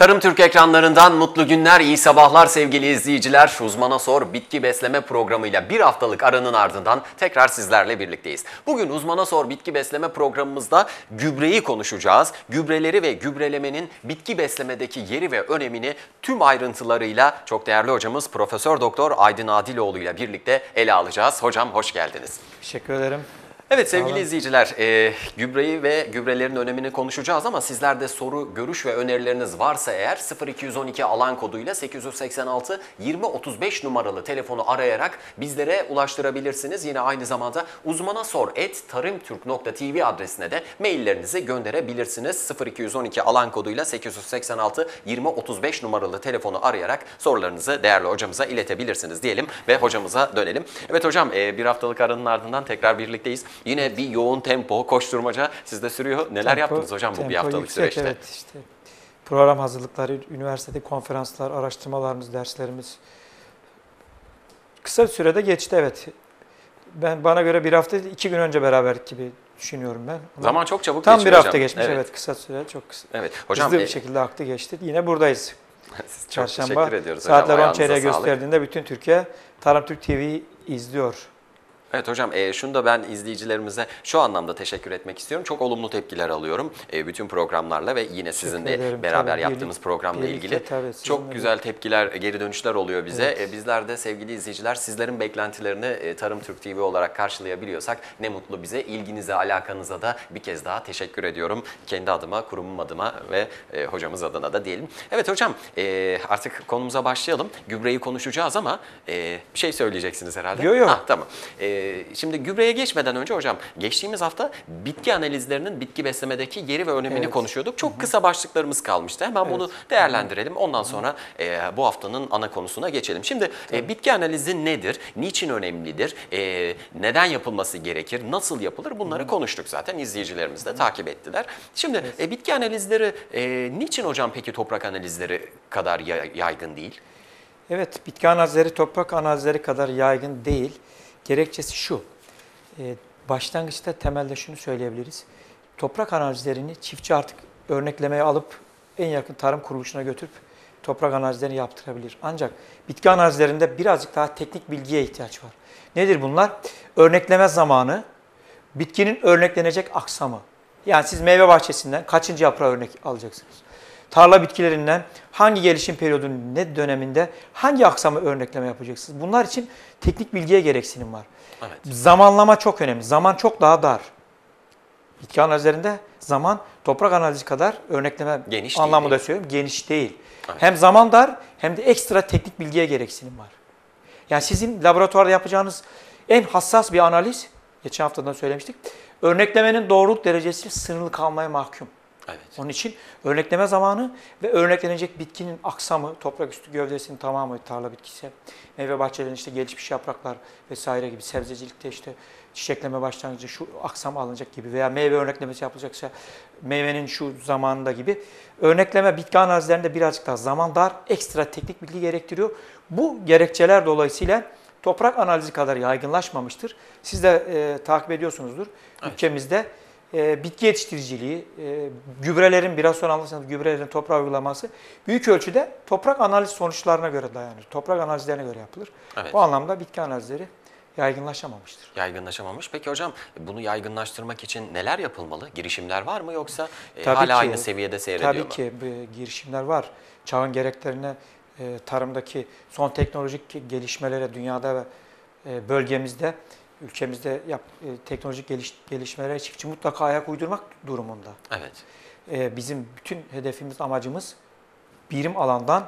Tarım Türk ekranlarından mutlu günler, iyi sabahlar sevgili izleyiciler. Uzmana Sor bitki besleme programıyla bir haftalık aranın ardından tekrar sizlerle birlikteyiz. Bugün Uzmana Sor bitki besleme programımızda gübreyi konuşacağız. Gübreleri ve gübrelemenin bitki beslemedeki yeri ve önemini tüm ayrıntılarıyla çok değerli hocamız Profesör Doktor Aydın Adiloğlu ile birlikte ele alacağız. Hocam hoş geldiniz. Teşekkür ederim. Evet sevgili izleyiciler, gübreyi ve gübrelerin önemini konuşacağız ama sizlerde soru, görüş ve önerileriniz varsa eğer 0212 alan koduyla 886 2035 numaralı telefonu arayarak bizlere ulaştırabilirsiniz. Yine aynı zamanda uzmanasor@tarımturk.tv adresine de maillerinizi gönderebilirsiniz. 0212 alan koduyla 886 2035 numaralı telefonu arayarak sorularınızı değerli hocamıza iletebilirsiniz diyelim ve hocamıza dönelim. Evet hocam, bir haftalık aranın ardından tekrar birlikteyiz. Yine bir yoğun tempo, koşturmaca sizde sürüyor. Neler yaptınız hocam bu bir haftalık yüksek, süreçte? Evet, işte program hazırlıkları, üniversitede konferanslar, araştırmalarımız, derslerimiz kısa bir sürede geçti evet. Bana göre bir hafta 2 gün önce beraberdik gibi düşünüyorum ben. Zaman çok çabuk tam geçiyor bir hafta hocam. geçmiş evet kısa süre çok kısa. Evet hocam. Hızlı bir şekilde aktı geçti. Yine buradayız. Siz çok Çarşamba teşekkür ediyoruz hocam. saatler 10 Ayağınıza çeyreğe sağlık. gösterdiğinde bütün Türkiye Tarım Türk TV izliyor. Evet hocam, şunu da ben izleyicilerimize şu anlamda teşekkür etmek istiyorum. Çok olumlu tepkiler alıyorum bütün programlarla ve yine sizin de beraber tabii, yaptığımız programla ilgili. Çok güzel tepkiler, geri dönüşler oluyor bize. Evet. Bizler de sevgili izleyiciler sizlerin beklentilerini Tarım Türk TV olarak karşılayabiliyorsak ne mutlu bize. İlginize, alakanıza da bir kez daha teşekkür ediyorum. Kendi adıma, kurumum adıma ve hocamız adına da diyelim. Evet hocam, artık konumuza başlayalım. Gübreyi konuşacağız ama bir şey söyleyeceksiniz herhalde. Yok. Tamam. Şimdi gübreye geçmeden önce hocam, geçtiğimiz hafta bitki analizlerinin bitki beslemedeki yeri ve önemini konuşuyorduk. Çok kısa başlıklarımız kalmıştı. Hemen bunu değerlendirelim. Ondan sonra bu haftanın ana konusuna geçelim. Şimdi bitki analizi nedir? Niçin önemlidir? Neden yapılması gerekir? Nasıl yapılır? Bunları konuştuk zaten. İzleyicilerimiz de takip ettiler. Şimdi bitki analizleri niçin hocam peki toprak analizleri kadar yaygın değil? Evet, bitki analizleri toprak analizleri kadar yaygın değil. Gerekçesi şu, başlangıçta temelde şunu söyleyebiliriz. Toprak analizlerini çiftçi artık örneklemeye alıp en yakın tarım kuruluşuna götürüp toprak analizlerini yaptırabilir. Ancak bitki analizlerinde birazcık daha teknik bilgiye ihtiyaç var. Nedir bunlar? Örnekleme zamanı, bitkinin örneklenecek aksamı. Yani siz meyve bahçesinden kaçıncı yaprağı örnek alacaksınız? Tarla bitkilerinden hangi gelişim periyodunun ne döneminde hangi aksamı örnekleme yapacaksınız? Bunlar için teknik bilgiye gereksinim var. Evet. Zamanlama çok önemli. Zaman çok daha dar. Bitki analizlerinde zaman toprak analizi kadar örnekleme Geniş anlamında değil. söylüyorum. Geniş değil. Evet. Hem zaman dar hem de ekstra teknik bilgiye gereksinim var. Yani sizin laboratuvarda yapacağınız en hassas bir analiz, geçen haftadan söylemiştik, örneklemenin doğruluk derecesi sınırlı kalmaya mahkum. Evet. Onun için örnekleme zamanı ve örneklenecek bitkinin aksamı, toprak üstü gövdesinin tamamı tarla bitkisi, meyve bahçelerinin işte gelişmiş yapraklar vesaire gibi, sebzecilikte işte çiçekleme başlangıcı şu aksam alınacak gibi veya meyve örneklemesi yapılacaksa meyvenin şu zamanında gibi. Örnekleme bitki analizlerinde birazcık daha zaman dar, ekstra teknik bilgi gerektiriyor. Bu gerekçeler dolayısıyla toprak analizi kadar yaygınlaşmamıştır. Siz de takip ediyorsunuzdur. Evet. Ülkemizde bitki yetiştiriciliği, gübrelerin, biraz sonra anlatacağım gübrelerin toprağa uygulaması büyük ölçüde toprak analiz sonuçlarına göre dayanır. Toprak analizlerine göre yapılır. Evet. Bu anlamda bitki analizleri yaygınlaşamamıştır. Yaygınlaşamamış. Peki hocam bunu yaygınlaştırmak için neler yapılmalı? Girişimler var mı yoksa Tabii hala ki, aynı seviyede seyrediyor mu? Tabii ki girişimler var. Çağın gereklerine, tarımdaki son teknolojik gelişmelere dünyada ve bölgemizde, ülkemizde teknolojik gelişmelere çiftçi mutlaka ayak uydurmak durumunda. Evet. Bizim bütün hedefimiz, amacımız birim alandan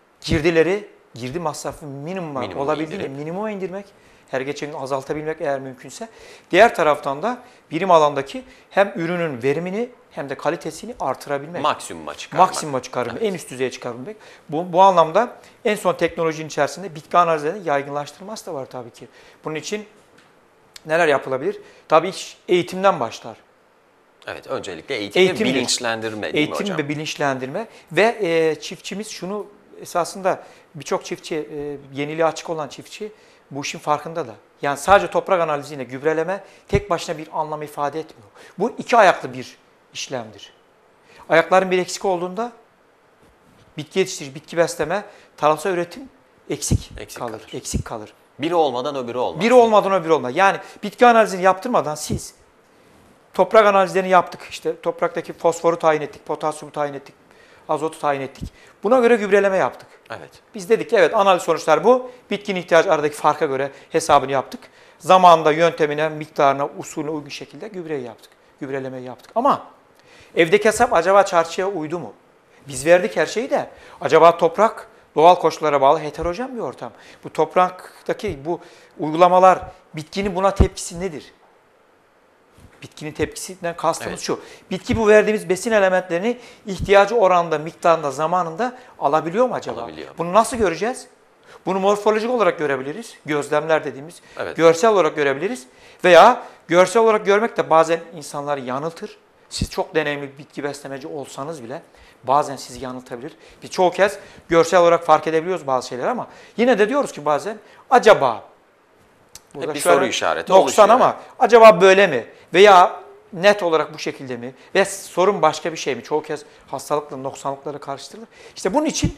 girdi masrafı minimuma olabildiğince minimuma indirmek, her geçen gün azaltabilmek eğer mümkünse. Diğer taraftan da birim alandaki hem ürünün verimini hem de kalitesini artırabilmek. Maksimuma çıkarmak. Maksimuma çıkarmak, Evet. en üst düzeye çıkarmak. Bu anlamda en son teknolojinin içerisinde bitki analizlerinin yaygınlaştırılması da var tabii ki. Bunun için neler yapılabilir? Tabii iş eğitimden başlar. Evet, öncelikle eğitim ve bilinçlendirme değil mi hocam? Eğitim ve bilinçlendirme ve çiftçimiz şunu esasında birçok çiftçi, yeniliğe açık olan çiftçi bu işin farkında da. Yani sadece toprak analiziyle gübreleme tek başına bir anlam ifade etmiyor. Bu iki ayaklı bir işlemdir. Ayakların bir eksik olduğunda bitki yetiştirici, bitki besleme, tarımsal üretim eksik kalır. Eksik kalır. Biri olmadan öbürü olmaz. Biri olmadan öbürü olmaz. Yani bitki analizini yaptırmadan siz toprak analizlerini yaptık. İşte topraktaki fosforu tayin ettik, potasyumu tayin ettik, azotu tayin ettik. Buna göre gübreleme yaptık. Evet. Biz dedik ki evet, analiz sonuçlar bu. Bitkinin ihtiyacı aradaki farka göre hesabını yaptık. Zamanında yöntemine, miktarına, usulüne uygun şekilde gübreyi yaptık. Gübrelemeyi yaptık. Ama evdeki hesap acaba çarşıya uydu mu? Biz verdik her şeyi de. Acaba toprak doğal koşullara bağlı heterojen bir ortam. Bu topraktaki bu uygulamalar, bitkinin buna tepkisi nedir? Bitkinin tepkisinden kastımız şu. Bitki bu verdiğimiz besin elementlerini ihtiyacı oranında, miktarında, zamanında alabiliyor mu acaba? Alabiliyor. Bunu nasıl göreceğiz? Bunu morfolojik olarak görebiliriz. Gözlemler dediğimiz. Evet. Görsel olarak görebiliriz. Veya görsel olarak görmek de bazen insanları yanıltır. Siz çok deneyimli bir bitki beslemeci olsanız bile bazen sizi yanıltabilir. Biz çoğu kez görsel olarak fark edebiliyoruz bazı şeyler ama yine de diyoruz ki bazen acaba Hep bir soru işareti 90 oluşuyor. ama acaba böyle mi? Veya net olarak bu şekilde mi? Ve sorun başka bir şey mi? Çoğu kez hastalıkla noksanlıkları karıştırılır. İşte bunun için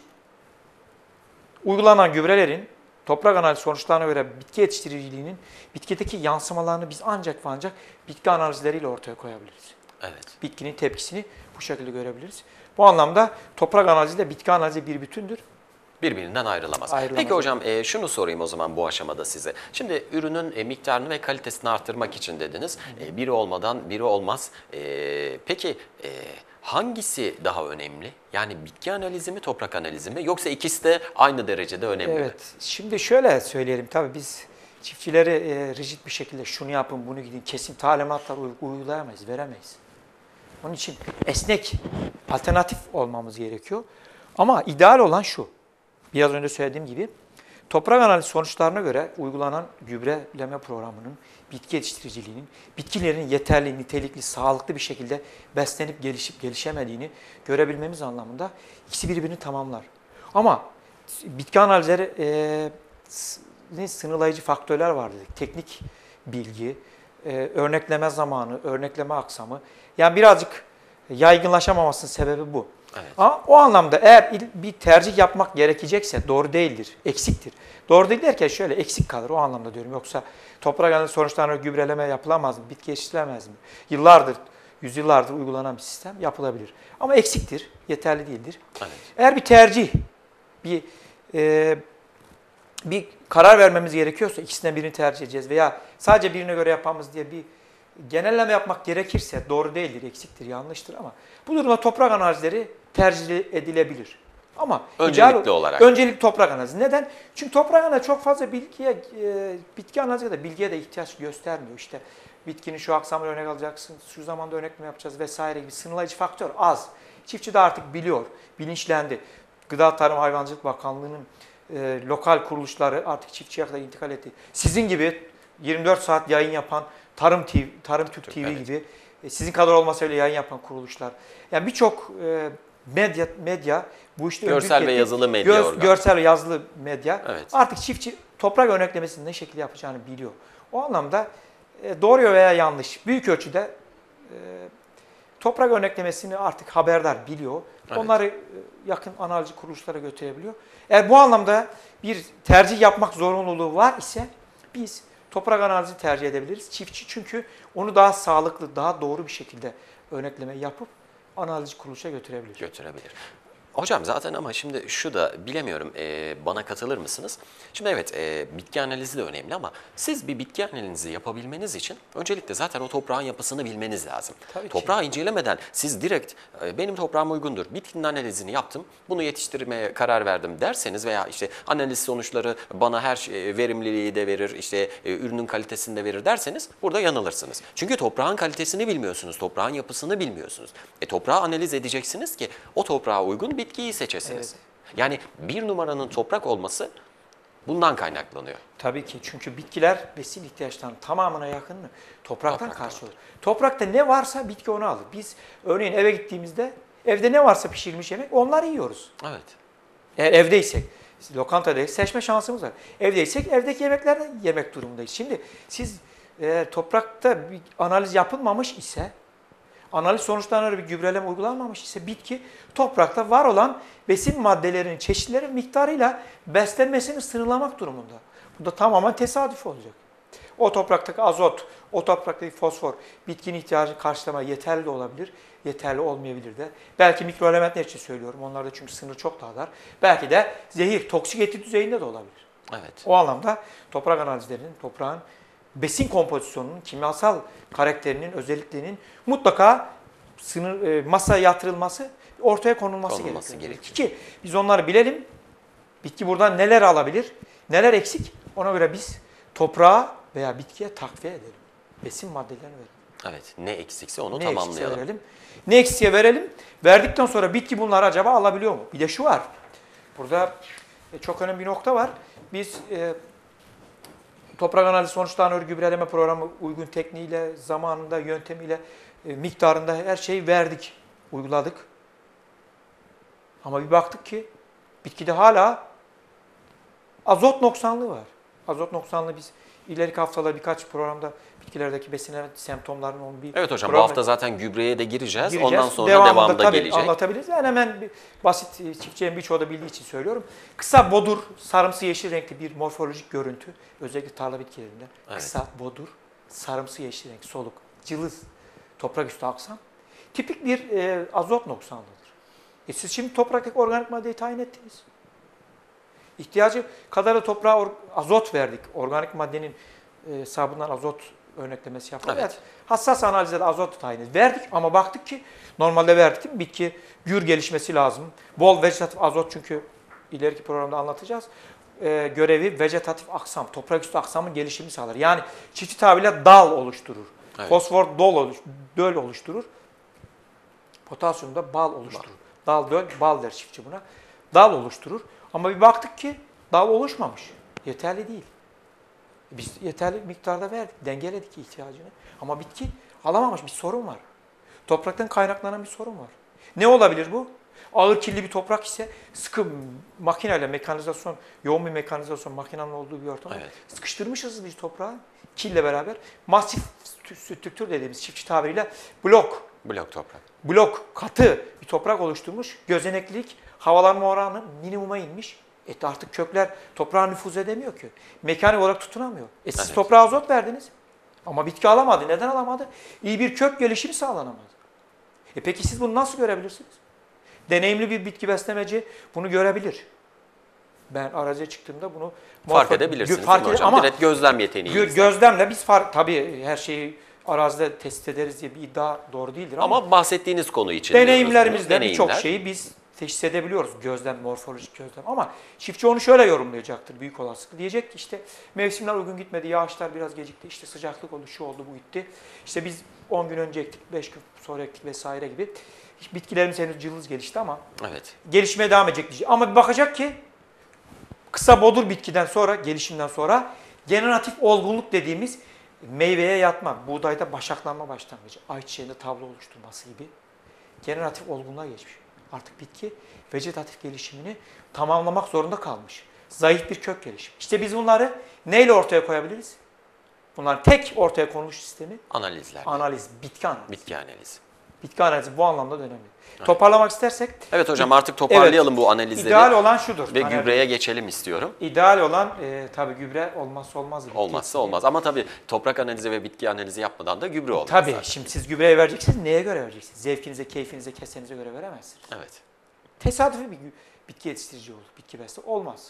uygulanan gübrelerin toprak analiz sonuçlarına göre bitki yetiştiriciliğinin bitkideki yansımalarını biz ancak ve ancak bitki analizleriyle ortaya koyabiliriz. Evet. Bitkinin tepkisini bu şekilde görebiliriz. Bu anlamda toprak analiziyle bitki analizi bir bütündür. Birbirinden ayrılamaz. Ayrılamaz. Peki hocam şunu sorayım o zaman bu aşamada size. Şimdi ürünün miktarını ve kalitesini arttırmak için dediniz. Biri olmadan biri olmaz. Peki hangisi daha önemli? Yani bitki analizi mi, toprak analizi mi? Yoksa ikisi de aynı derecede önemli mi? Evet. Şimdi şöyle söyleyelim. Tabii biz çiftçileri rigid bir şekilde şunu yapın, bunu gidin, kesin talimatlar uygulayamayız, veremeyiz. Onun için esnek, alternatif olmamız gerekiyor. Ama ideal olan şu. Biraz önce söylediğim gibi toprak analiz sonuçlarına göre uygulanan gübreleme programının, bitki yetiştiriciliğinin, bitkilerin yeterli, nitelikli, sağlıklı bir şekilde beslenip gelişip gelişemediğini görebilmemiz anlamında ikisi birbirini tamamlar. Ama bitki analizleri sınırlayıcı faktörler var dedik. Teknik bilgi, örnekleme zamanı, örnekleme aksamı. Yani birazcık yaygınlaşamamasının sebebi bu. Evet. Ama o anlamda eğer bir tercih yapmak gerekecekse doğru değildir, eksiktir. Doğru değil derken şöyle eksik kalır o anlamda diyorum. Yoksa toprak analizi sonuçlarına gübreleme yapılamaz mı, bitki yetiştirilemez mi? Yıllardır, yüzyıllardır uygulanan bir sistem yapılabilir. Ama eksiktir, yeterli değildir. Evet. Eğer bir tercih, bir karar vermemiz gerekiyorsa ikisinden birini tercih edeceğiz veya sadece birine göre yapmamız diye bir genelleme yapmak gerekirse doğru değildir, eksiktir, yanlıştır ama bu durumda toprak analizleri tercih edilebilir. Ama Öncelikli olarak. Öncelik toprak analizi. Neden? Çünkü toprak analizi çok fazla bilgiye, bitki analizi de bilgiye de ihtiyaç göstermiyor. İşte bitkinin şu aksamını örnek alacaksın, şu zamanda örnekleme yapacağız vesaire gibi sınırlayıcı faktör az. Çiftçi de artık biliyor, bilinçlendi. Gıda Tarım Hayvancılık Bakanlığı'nın lokal kuruluşları artık çiftçiye kadar intikal etti. Sizin gibi 24 saat yayın yapan Tarım Türk TV evet. gibi sizin kadar olmasa öyle yayın yapan kuruluşlar. Yani birçok medya bu işte görsel ve yazılı medya görsel ve yazılı medya Evet. artık çiftçi toprak örneklemesini ne şekilde yapacağını biliyor. O anlamda doğru veya yanlış büyük ölçüde toprak örneklemesini artık haberdar biliyor. Evet. Onları yakın analizci kuruluşlara götürebiliyor. Eğer bu anlamda bir tercih yapmak zorunluluğu var ise biz toprak analizi tercih edebiliriz. Çiftçi çünkü onu daha sağlıklı, daha doğru bir şekilde örnekleme yapıp analizci kuruluşa götürebilir. Götürebilir. Hocam zaten ama şimdi şu da bilemiyorum bana katılır mısınız? Şimdi evet bitki analizi de önemli ama siz bir bitki analizi yapabilmeniz için öncelikle zaten o toprağın yapısını bilmeniz lazım. Tabii ki. Toprağı incelemeden siz direkt benim toprağım uygundur, bitkinin analizini yaptım, bunu yetiştirmeye karar verdim derseniz veya işte analiz sonuçları bana her verimliliği de verir, işte ürünün kalitesini de verir derseniz burada yanılırsınız. Çünkü toprağın kalitesini bilmiyorsunuz, toprağın yapısını bilmiyorsunuz. Toprağı analiz edeceksiniz ki o toprağa uygun bitkiyi seçesiniz. Evet. Yani bir numaranın toprak olması bundan kaynaklanıyor. Tabii ki çünkü bitkiler besin ihtiyaçlarının tamamına yakınını topraktan karşılıyor. Toprakta ne varsa bitki onu alır. Biz örneğin eve gittiğimizde evde ne varsa pişirilmiş yemek onları yiyoruz. Evet. Eğer evdeysek, lokantadayız seçme şansımız var. Evdeysek evdeki yemeklerden yemek durumundayız. Şimdi siz toprakta bir analiz yapılmamış ise analiz sonuçlarına bir gübreleme uygulanmamış ise bitki toprakta var olan besin maddelerinin çeşitleri miktarıyla beslenmesini sınırlamak durumunda. Bu da tamamen tesadüf olacak. O topraktaki azot, o topraktaki fosfor bitkinin ihtiyacını karşılamaya yeterli de olabilir, yeterli olmayabilir de. Belki mikroelementler için söylüyorum. Onlarda çünkü sınır çok daha dar. Belki de zehir, toksik etki düzeyinde de olabilir. Evet. O anlamda toprak analizlerinin, toprağın besin kompozisyonunun, kimyasal karakterinin, özelliklerinin mutlaka masaya yatırılması, ortaya konulması gerekiyor. Ki biz onları bilelim. Bitki buradan neler alabilir, neler eksik, ona göre biz toprağa veya bitkiye takviye edelim. Besin maddelerini verelim. Evet. Ne eksikse onu Ne tamamlayalım. eksikse verelim. Ne eksiğe verelim. Verdikten sonra bitki bunları acaba alabiliyor mu? Bir de şu var. Burada çok önemli bir nokta var. Biz toprak analizi sonuçlarına göre gübreleme programı uygun tekniğiyle, zamanında, yöntemiyle, miktarında her şeyi verdik, uyguladık. Ama bir baktık ki bitkide hala azot noksanlığı var. Azot noksanlığı biz ileriki haftalarda birkaç programda bitkilerdeki besinler semptomlarının onun bir Evet hocam, bu program hafta zaten gübreye de gireceğiz. gireceğiz. Ondan sonra Devamında devamda tabii gelecek. anlatabiliriz. Yani hemen basit, çiftçinin birçoğu da bildiği için söylüyorum. Kısa bodur, sarımsı yeşil renkli bir morfolojik görüntü. Özellikle tarla bitkilerinde. Evet. Kısa bodur, sarımsı yeşil renk, soluk, cılız, toprak üstü aksam. Tipik bir azot noksanlığıdır. Siz şimdi topraktaki organik maddeyi tayin ettiniz. İhtiyacı kadar da toprağa azot verdik. Organik maddenin hesabından azot örneklemesi yaptık. Evet. Hassas analizde de azot tayini verdik ama baktık ki normalde verdik değil mi? Bitki gür gelişmesi lazım. Bol vejetatif azot, çünkü ileriki programda anlatacağız. Görevi vejetatif aksam, toprak üstü aksamın gelişimi sağlar. Yani çiftçi tabirle dal oluşturur. Evet. Fosfor döl oluşturur. Potasyum da bal oluşturur. Dal döl, bal der çiftçi buna. Dal oluşturur. Ama bir baktık ki dal oluşmamış. Yeterli değil. Biz yeterli miktarda verdik, dengeledik ihtiyacını. Ama bitki alamamış, bir sorun var. Topraktan kaynaklanan bir sorun var. Ne olabilir bu? Ağır kirli bir toprak ise sıkı makineyle, mekanizasyon, yoğun bir mekanizasyon, makinenin olduğu bir ortamda sıkıştırmışız biz toprağı. Kille beraber masif strüktür dediğimiz çiftçi tabiriyle Blok toprak. katı bir toprak oluşturmuş. Gözeneklilik, havalanma oranı minimuma inmiş. Artık kökler toprağa nüfuz edemiyor ki. Mekanik olarak tutunamıyor. Siz toprağa azot verdiniz ama bitki alamadı. Neden alamadı? İyi bir kök gelişimi sağlanamadı. Peki siz bunu nasıl görebilirsiniz? Deneyimli bir bitki beslemeci bunu görebilir. Ben araziye çıktığımda bunu Fark edebilirsiniz değil mi hocam? ama direkt gözlem yeteneği. gözlemle biz tabii her şeyi arazide test ederiz diye bir iddia doğru değildir Ama bahsettiğiniz konu için deneyimlerimizde birçok şeyi biz teşhis edebiliyoruz. Gözlem, morfolojik gözlem. Ama çiftçi onu şöyle yorumlayacaktır büyük olasılıkla. Diyecek ki işte mevsimler uygun gitmedi, yağışlar biraz gecikti, işte sıcaklık oldu, şu oldu, bu gitti. İşte biz 10 gün önce ektik, 5 gün sonra ektik vesaire gibi. Bitkilerimiz henüz cılız gelişti ama gelişmeye devam edecek diyecek. Ama bir bakacak ki kısa bodur bitkiden sonra, gelişimden sonra generatif olgunluk dediğimiz meyveye yatma, buğdayda başaklanma başlangıcı, ayçiçeğinde tablo oluşturması gibi generatif olgunluğa geçmiş. Artık bitki vejetatif gelişimini tamamlamak zorunda kalmış. Zayıf bir kök gelişimi. İşte biz bunları neyle ortaya koyabiliriz? Bunların tek ortaya konmuş sistemi analiz, bitki analizi. Bitki analizi bu anlamda da önemli. Evet. Toparlamak istersek... Evet hocam, artık toparlayalım bu analizleri. İdeal olan şudur. Ve gübreye geçelim istiyorum. İdeal olan tabii gübre olmazsa olmaz. Olmazsa olmaz. Ama tabii toprak analizi ve bitki analizi yapmadan da gübre olmaz. Tabii. Zaten. Şimdi siz gübreye vereceksiniz. Neye göre vereceksiniz? Zevkinize, keyfinize, kesenize göre veremezsiniz. Evet. Tesadüfi bir bitki yetiştirici olur. Bitki besle olmaz.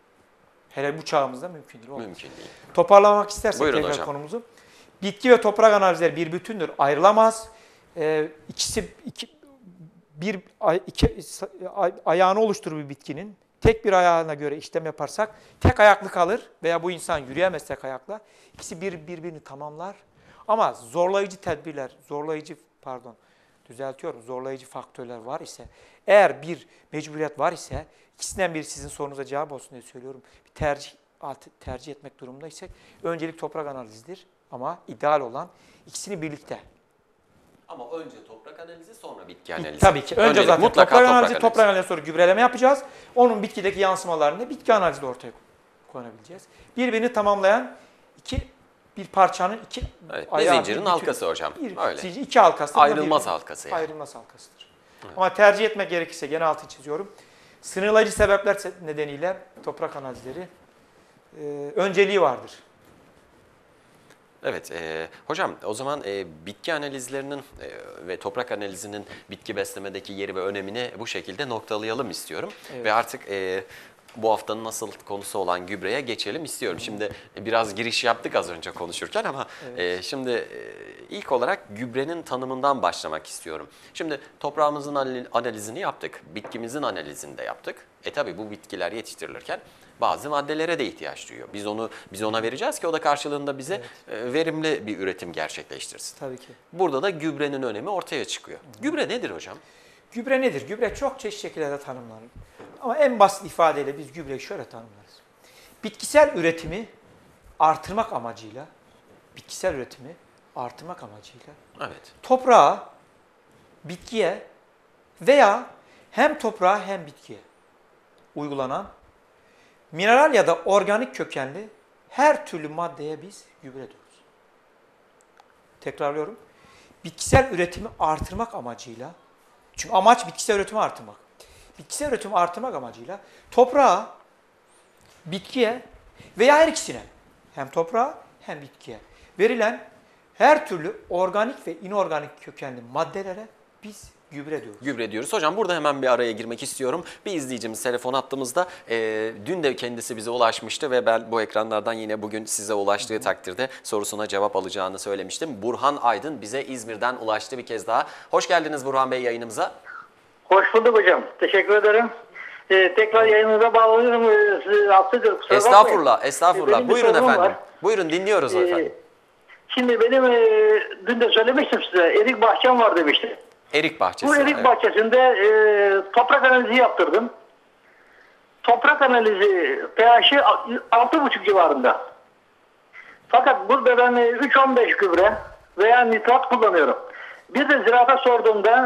Hele bu çağımızda mümkün değil. Olmaz. Mümkün değil. Toparlamak istersek Buyurun tekrar hocam. konumuzu. Bitki ve toprak analizleri bir bütündür. Ayrılamaz. Ayağını oluşturur bir bitkinin. Tek bir ayağına göre işlem yaparsak tek ayaklı kalır veya bu insan yürüyemez tek ayakla. İkisi birbirini tamamlar. Ama zorlayıcı faktörler var ise, eğer bir mecburiyet var ise, ikisinden biri sizin sorunuza cevap olsun diye söylüyorum. Bir tercih etmek durumundaysak öncelik toprak analizidir ama ideal olan ikisini birlikte. Ama önce toprak analizi, sonra bitki analizi. Tabii ki. Önce zaten mutlaka toprak analizi sonra gübreleme yapacağız. Onun bitkideki yansımalarını bitki analizi de ortaya konabileceğiz. Birbirini tamamlayan iki bir parçanın iki Evet, bir ayağı, zincirin bir bütün- halkası hocam. Öyle. Zincir, iki halkası. Ayrılmaz halkası yani. Ayrılmaz halkasıdır. Ama tercih etmek gerekirse gene altını çiziyorum. Sınırlayıcı sebepler nedeniyle toprak analizleri önceliği vardır. Evet, hocam o zaman bitki analizlerinin ve toprak analizinin bitki beslemedeki yeri ve önemini bu şekilde noktalayalım istiyorum. Evet. Ve artık bu haftanın asıl konusu olan gübreye geçelim istiyorum. Şimdi biraz giriş yaptık az önce konuşurken ama şimdi ilk olarak gübrenin tanımından başlamak istiyorum. Şimdi toprağımızın analizini yaptık, bitkimizin analizini de yaptık. Tabii bu bitkiler yetiştirilirken bazı maddelere de ihtiyaç duyuyor. Biz ona vereceğiz ki o da karşılığında bize verimli bir üretim gerçekleştirsin. Tabii ki. Burada da gübrenin önemi ortaya çıkıyor. Gübre nedir hocam? Gübre nedir? Gübre çok çeşitli şekillerde tanımlanır. Ama en basit ifadeyle biz gübreyi şöyle tanımlarız. Bitkisel üretimi artırmak amacıyla, Evet. toprağa, bitkiye veya hem toprağa hem bitkiye uygulanan mineral ya da organik kökenli her türlü maddeye biz gübre diyoruz. Tekrarlıyorum. Bitkisel üretimi artırmak amacıyla, çünkü amaç bitkisel üretimi artırmak. Bitkisel üretimi artırmak amacıyla toprağa, bitkiye veya her ikisine, hem toprağa hem bitkiye verilen her türlü organik ve inorganik kökenli maddelere biz gübre diyoruz. Gübre diyoruz. Hocam burada hemen bir araya girmek istiyorum. Bir izleyicimiz telefon attığımızda dün de kendisi bize ulaşmıştı ve ben bu ekranlardan yine bugün size ulaştığı takdirde sorusuna cevap alacağını söylemiştim. Burhan Aydın bize İzmir'den ulaştı bir kez daha. Hoş geldiniz Burhan Bey yayınımıza. Hoş bulduk hocam. Teşekkür ederim. Tekrar yayınınıza bağlanıyorum. Sizi rahatsız ediyorum. Kusura bakmayın. Estağfurullah, estağfurullah. Benim bir Buyurun sorunum efendim. var. Buyurun dinliyoruz efendim. Şimdi benim dün de söylemiştim size. Erik bahçem var demiştim. Erik bahçesi. Bu erik evet. bahçesinde toprak analizi yaptırdım. Toprak analizi pH'i 6,5 civarında. Fakat burada ben 3-15 gübre veya nitrat kullanıyorum. Bir de ziraata sorduğumda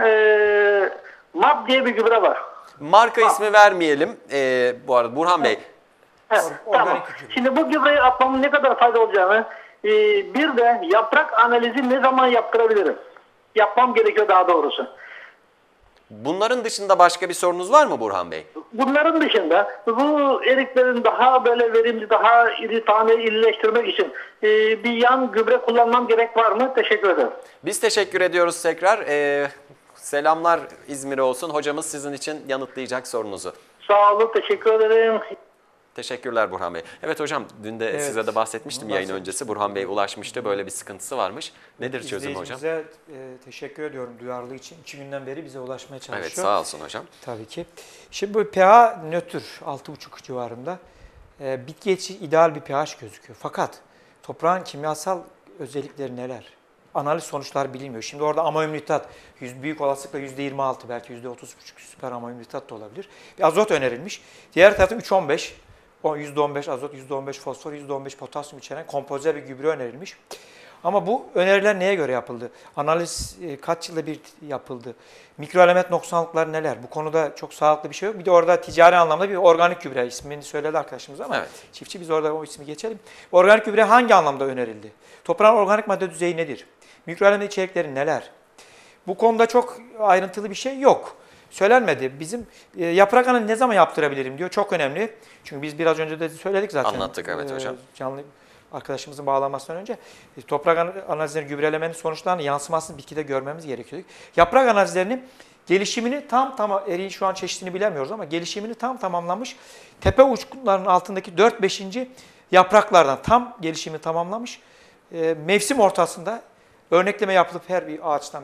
MAP diye bir gübre var. Marka ismi vermeyelim. Bu arada Burhan Bey. Evet, Organik tamam. gübre. Şimdi bu gübreyi atmamın ne kadar fayda olacağını, bir de yaprak analizi ne zaman yaptırabilirim? Yapmam gerekiyor daha doğrusu. Bunların dışında başka bir sorunuz var mı Burhan Bey? Bunların dışında bu eriklerin daha böyle verimli, daha iri tane irileştirmek için bir yan gübre kullanmam gerek var mı? Teşekkür ederim. Biz teşekkür ediyoruz tekrar. Selamlar İzmir'e olsun. Hocamız sizin için yanıtlayacak sorunuzu. Sağ olun, teşekkür ederim. Teşekkürler Burhan Bey. Evet hocam dün de Evet, size de bahsetmiştim yayın öncesi. Burhan Bey ulaşmıştı. Böyle bir sıkıntısı varmış. Nedir çözüm hocam? İzleyicimize teşekkür ediyorum duyarlılığı için. 2 günden beri bize ulaşmaya çalışıyor. Evet sağ olsun hocam. Tabii ki. Şimdi bu pH nötr 6,5 civarında. Bitki için ideal bir pH gözüküyor. Fakat toprağın kimyasal özellikleri neler? Analiz sonuçları bilinmiyor. Şimdi orada amonyum nitrat büyük olasılıkla %26 belki %30,5 süper amonyum nitrat da olabilir. Bir azot önerilmiş. Diğer tarafta 3,15 %15 azot, %15 fosfor, %15 potasyum içeren kompoze bir gübre önerilmiş. Ama bu öneriler neye göre yapıldı? Analiz kaç yılda bir yapıldı? Mikroelement noksanlıkları neler? Bu konuda çok sağlıklı bir şey yok. Bir de orada ticari anlamda bir organik gübre ismini söyledi arkadaşımız ama Evet. çiftçi biz orada o ismi geçelim. Organik gübre hangi anlamda önerildi? Toprağın organik madde düzeyi nedir? Mikroelement içerikleri neler? Bu konuda çok ayrıntılı bir şey yok. Söylenmedi. Bizim yaprak analizi ne zaman yaptırabilirim diyor. Çok önemli. Çünkü biz biraz önce de söyledik zaten. Anlattık, evet hocam. Canlı arkadaşımızın bağlanmasından önce toprak analizlerinin gübrelemenin sonuçlarını yansımasını bitkide görmemiz gerekiyor. Yaprak analizlerinin gelişimini eriğin şu an çeşidini bilemiyoruz ama gelişimini tamamlamış. Tepe uçlarının altındaki 4-5. Yapraklardan tam gelişimi tamamlamış. Mevsim ortasında örnekleme yapılıp her bir ağaçtan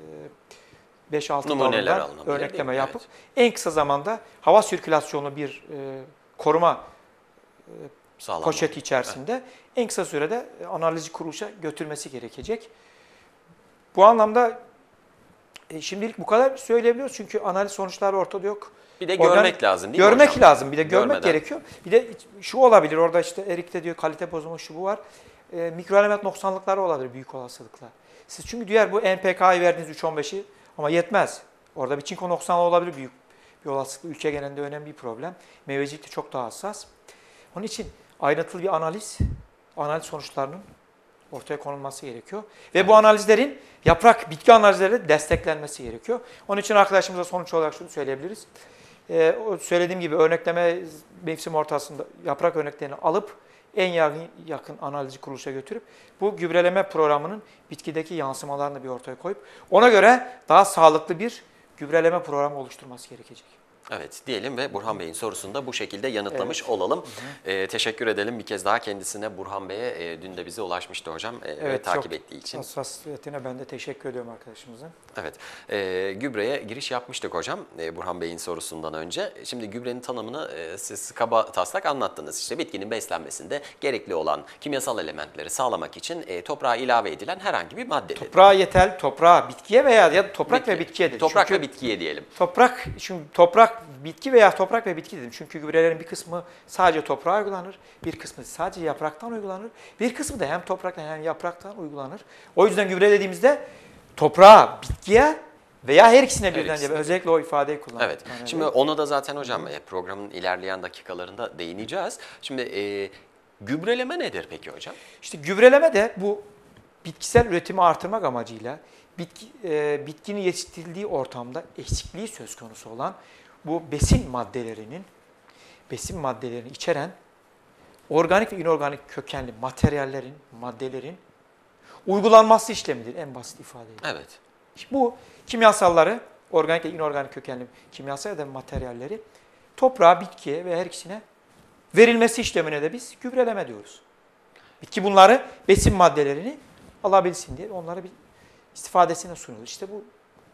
5-6 Numuneler dalından alınabilir, değil örnekleme mi? yapıp Evet. en kısa zamanda hava sirkülasyonu bir koruma Sağlam. poşeti içerisinde en kısa sürede analizci kuruluşa götürmesi gerekecek. Bu anlamda şimdilik bu kadar söyleyebiliyoruz çünkü analiz sonuçları ortada yok. Bir de görmek lazım değil mi görmek hocam? lazım. Bir de görmek Görmeden. gerekiyor. Bir de şu olabilir orada işte erikte diyor kalite bozumu şu bu var. Mikroelement noksanlıkları olabilir büyük olasılıkla. Siz çünkü diğer bu NPK'yı verdiğiniz 3-15'i ama yetmez. Orada bir çinko noksanlığı olabilir büyük bir olasılıkla. Ülke genelinde önemli bir problem. Meyvecilikte çok daha hassas. Onun için ayrıntılı bir analiz sonuçlarının ortaya konulması gerekiyor. Ve bu analizlerin bitki analizleri desteklenmesi gerekiyor. Onun için arkadaşımıza sonuç olarak şunu söyleyebiliriz. O söylediğim gibi örnekleme mevsim ortasında yaprak örneklerini alıp en yakın analizci kuruluşa götürüp bu gübreleme programının bitkideki yansımalarını bir ortaya koyup ona göre daha sağlıklı bir gübreleme programı oluşturması gerekecek. Evet diyelim ve Burhan Bey'in sorusunu da bu şekilde yanıtlamış olalım. Teşekkür edelim bir kez daha kendisine, Burhan Bey'e. Dün de bize ulaşmıştı hocam ve takip ettiği için. Hassasiyetine ben de teşekkür ediyorum arkadaşımızın. Evet, gübreye giriş yapmıştık hocam Burhan Bey'in sorusundan önce. Şimdi gübrenin tanımını siz kaba taslak anlattınız. İşte bitkinin beslenmesinde gerekli olan kimyasal elementleri sağlamak için toprağa ilave edilen herhangi bir madde. Toprağa, bitkiye veya toprak ve bitkiye dedim. Toprak ve bitkiye diyelim. Toprak, bitki veya toprak ve bitki dedim. Çünkü gübrelerin bir kısmı sadece toprağa uygulanır, bir kısmı sadece yapraktan uygulanır, bir kısmı da hem topraktan hem yapraktan uygulanır. O yüzden gübre dediğimizde toprağa, bitkiye veya her ikisine birden diye özellikle o ifadeyi kullanıyorum. Evet. Şimdi ona da zaten hocam programın ilerleyen dakikalarında değineceğiz. Şimdi gübreleme nedir peki hocam? İşte gübreleme de bu bitkisel üretimi artırmak amacıyla bitkinin yetiştirildiği ortamda eksikliği söz konusu olan bu besin maddelerini içeren organik ve inorganik kökenli maddelerin uygulanması işlemidir en basit ifadeyle. Evet. İşte bu kimyasalları, organik ve inorganik kökenli kimyasal ya da materyalleri toprağa, bitkiye ve her ikisine verilmesi işlemine de biz gübreleme diyoruz. Bitki bunları, besin maddelerini alabilsin diye onları bir istifadesine sunuyoruz. İşte bu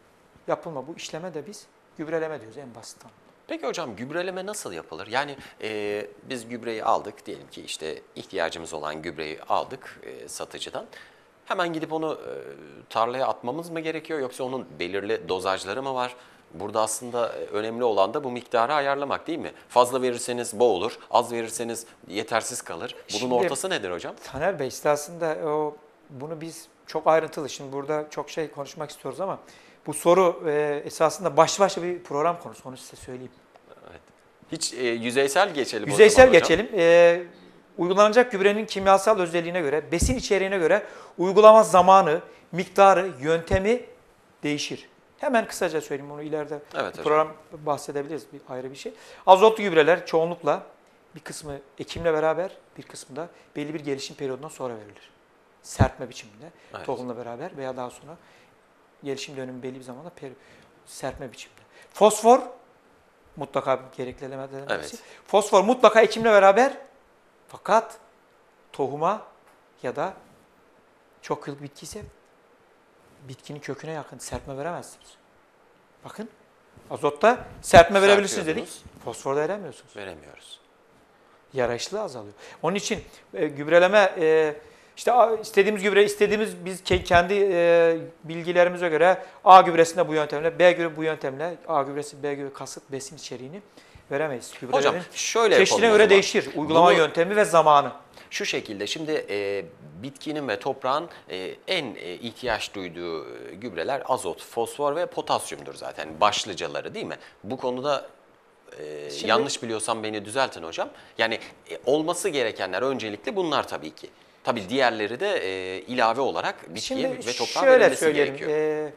bu işleme de biz gübreleme diyoruz en basit anlamda. Peki hocam gübreleme nasıl yapılır? Yani biz gübreyi aldık, diyelim ki işte ihtiyacımız olan gübreyi aldık satıcıdan. Hemen gidip onu tarlaya atmamız mı gerekiyor, yoksa onun belirli dozajları mı var? Burada aslında önemli olan da bu miktarı ayarlamak değil mi? Fazla verirseniz boğulur, az verirseniz yetersiz kalır. Bunun Şimdi, ortası nedir hocam? Taner Bey, aslında bunu biz çok ayrıntılı, şimdi burada çok şey konuşmak istiyoruz ama bu soru esasında başlı bir program konusu, onu size söyleyeyim. Evet. Hiç yüzeysel geçelim Yüzeysel o zaman hocam. geçelim. Uygulanacak gübrenin kimyasal özelliğine göre, besin içeriğine göre uygulama zamanı, miktarı, yöntemi değişir. Hemen kısaca söyleyeyim, onu ileride program bahsedebiliriz, ayrı bir şey. Azotlu gübreler çoğunlukla bir kısmı ekimle beraber, bir kısmı da belli bir gelişim periyodundan sonra verilir. Serpme biçiminde, tohumla beraber veya daha sonra gelişim dönemi belli bir zamanda serpme biçiminde. Fosfor mutlaka gerekli elementlerden birisi. Fosfor mutlaka ekimle beraber, fakat tohuma ya da çok yıllık bitki ise bitkinin köküne yakın serpme veremezsiniz. Bakın, azotta serpme verebilirsiniz dedik. Fosforda veremiyorsunuz. Veremiyoruz. Yarayışlığı azalıyor. Onun için gübreleme, işte istediğimiz gübre, biz kendi bilgilerimize göre A gübresinde bu yöntemle, B gübre bu yöntemle, A gübresi, B gübre kasıt besin içeriğini veremeyiz. Hocam şöyle yapalım. Çeşidine göre değişir uygulama yöntemi ve zamanı. Şu şekilde, şimdi bitkinin ve toprağın en ihtiyaç duyduğu gübreler azot, fosfor ve potasyumdur zaten başlıcaları, değil mi? Bu konuda yanlış biliyorsam beni düzeltin hocam. Yani olması gerekenler öncelikli bunlar tabii ki. Tabii diğerleri de ilave olarak bitkiye ve toprağa verilmesi gerekiyor.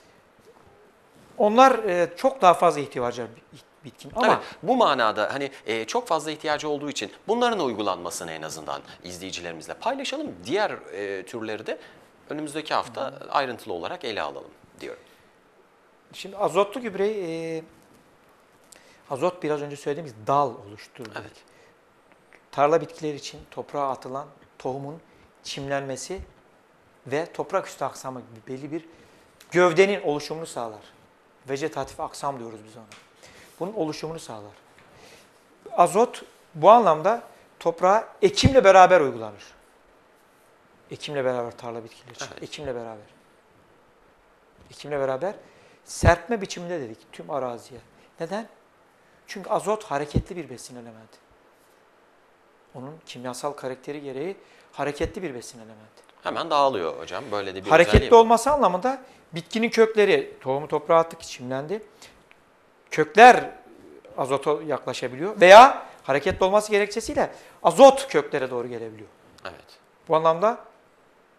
Onlar çok daha fazla ihtiyacı var bitkinin. Ama evet, bu manada hani çok fazla ihtiyacı olduğu için bunların uygulanmasını en azından izleyicilerimizle paylaşalım. Diğer türleri de önümüzdeki hafta ayrıntılı olarak ele alalım diyorum. Şimdi azotlu gübreyi, azot biraz önce söylediğimiz dal oluşturur. Evet. Tarla bitkileri için toprağa atılan tohumun çimlenmesi ve toprak üstü aksamı gibi belli bir gövdenin oluşumunu sağlar. Vejetatif aksam diyoruz biz ona. Bunun oluşumunu sağlar. Azot bu anlamda toprağa ekimle beraber uygulanır. Ekimle beraber tarla bitkileri için. Evet. Ekimle beraber. Ekimle beraber serpme biçiminde dedik tüm araziye. Neden? Çünkü azot hareketli bir besin elementi. Onun kimyasal karakteri gereği hareketli bir besin elementi. Hemen dağılıyor hocam. Böyle de bir hareketli olması anlamında bitkinin kökleri, tohumu toprağa attık, çimlendi. Kökler azota yaklaşabiliyor veya hareketli olması gerekçesiyle azot köklere doğru gelebiliyor. Evet. Bu anlamda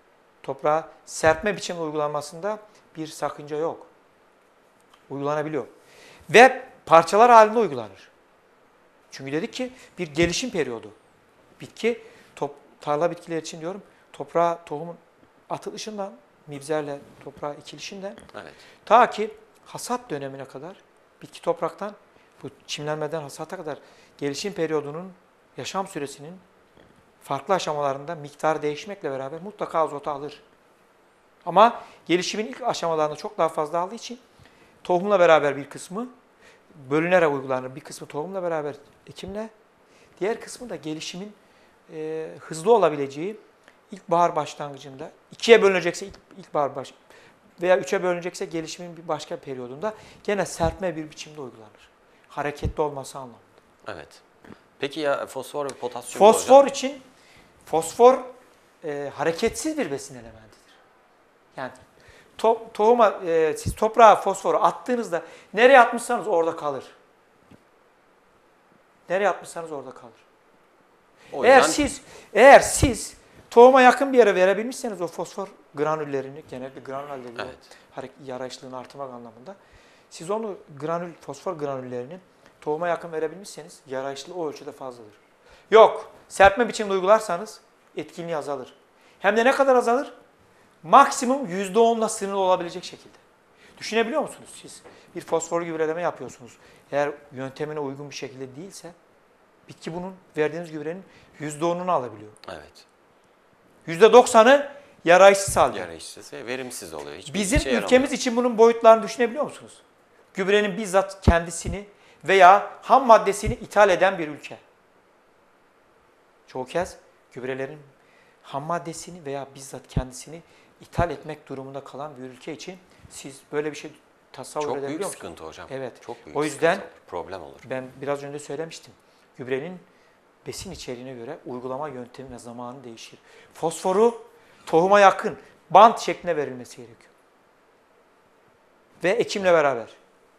toprağa serpme biçimi uygulanmasında bir sakınca yok. Uygulanabiliyor. Ve parçalar halinde uygulanır. Çünkü dedik ki bir gelişim periyodu. Bitki, tarla bitkileri için diyorum, toprağa tohumun atılışından, mibzerle toprağa ikilişinden Evet. ta ki hasat dönemine kadar bitki topraktan bu çimlenmeden hasata kadar gelişim periyodunun yaşam süresinin farklı aşamalarında miktar değişmekle beraber mutlaka azotu alır. Ama gelişimin ilk aşamalarında çok daha fazla aldığı için tohumla beraber bir kısmı bölünerek uygulanır. Bir kısmı tohumla beraber ekimle, diğer kısmı da gelişimin hızlı olabileceği ilkbahar başlangıcında, ikiye bölünecekse ilkbahar veya üçe bölünecekse gelişimin bir başka periyodunda gene serpme bir biçimde uygulanır. Hareketli olması anlamında. Evet. Peki ya fosfor ve potasyum Fosfor hocam? için fosfor hareketsiz bir besin elementidir. Yani siz toprağa fosforu attığınızda nereye atmışsanız orada kalır. Nereye atmışsanız orada kalır. O yüzden Eğer siz tohuma yakın bir yere verebilmişseniz o fosfor granüllerini, genellikle granül elde ediyor, yarayışlığını artırmak anlamında. Siz onu fosfor granüllerini tohuma yakın verebilmişseniz yarayışlığı o ölçüde fazladır. Yok, serpme biçimde uygularsanız etkinliği azalır. Hem de ne kadar azalır? Maksimum %10'la sınırlı olabilecek şekilde. Düşünebiliyor musunuz siz? Bir fosfor gübreleme yapıyorsunuz. Eğer yöntemine uygun bir şekilde değilse bitki bunun verdiğiniz gübrenin %10'unu alabiliyor. evet. %90'ı yarayışsız halde. Yarayışsız ve verimsiz oluyor. Hiçbir Bizim işe ülkemiz yaramıyor. için bunun boyutlarını düşünebiliyor musunuz? Gübrenin bizzat kendisini veya ham maddesini ithal eden bir ülke. Çoğu kez gübrelerin ham maddesini veya bizzat kendisini ithal etmek durumunda kalan bir ülke için siz böyle bir şey tasavvur Çok edebiliyor büyük musunuz? sıkıntı hocam. Evet. Çok büyük O yüzden sıkıntı olur, problem olur. ben biraz önce söylemiştim. Gübrenin besin içeriğine göre uygulama yöntemi ve zamanı değişir. Fosforu tohuma yakın bant şeklinde verilmesi gerekiyor. Ve ekimle beraber.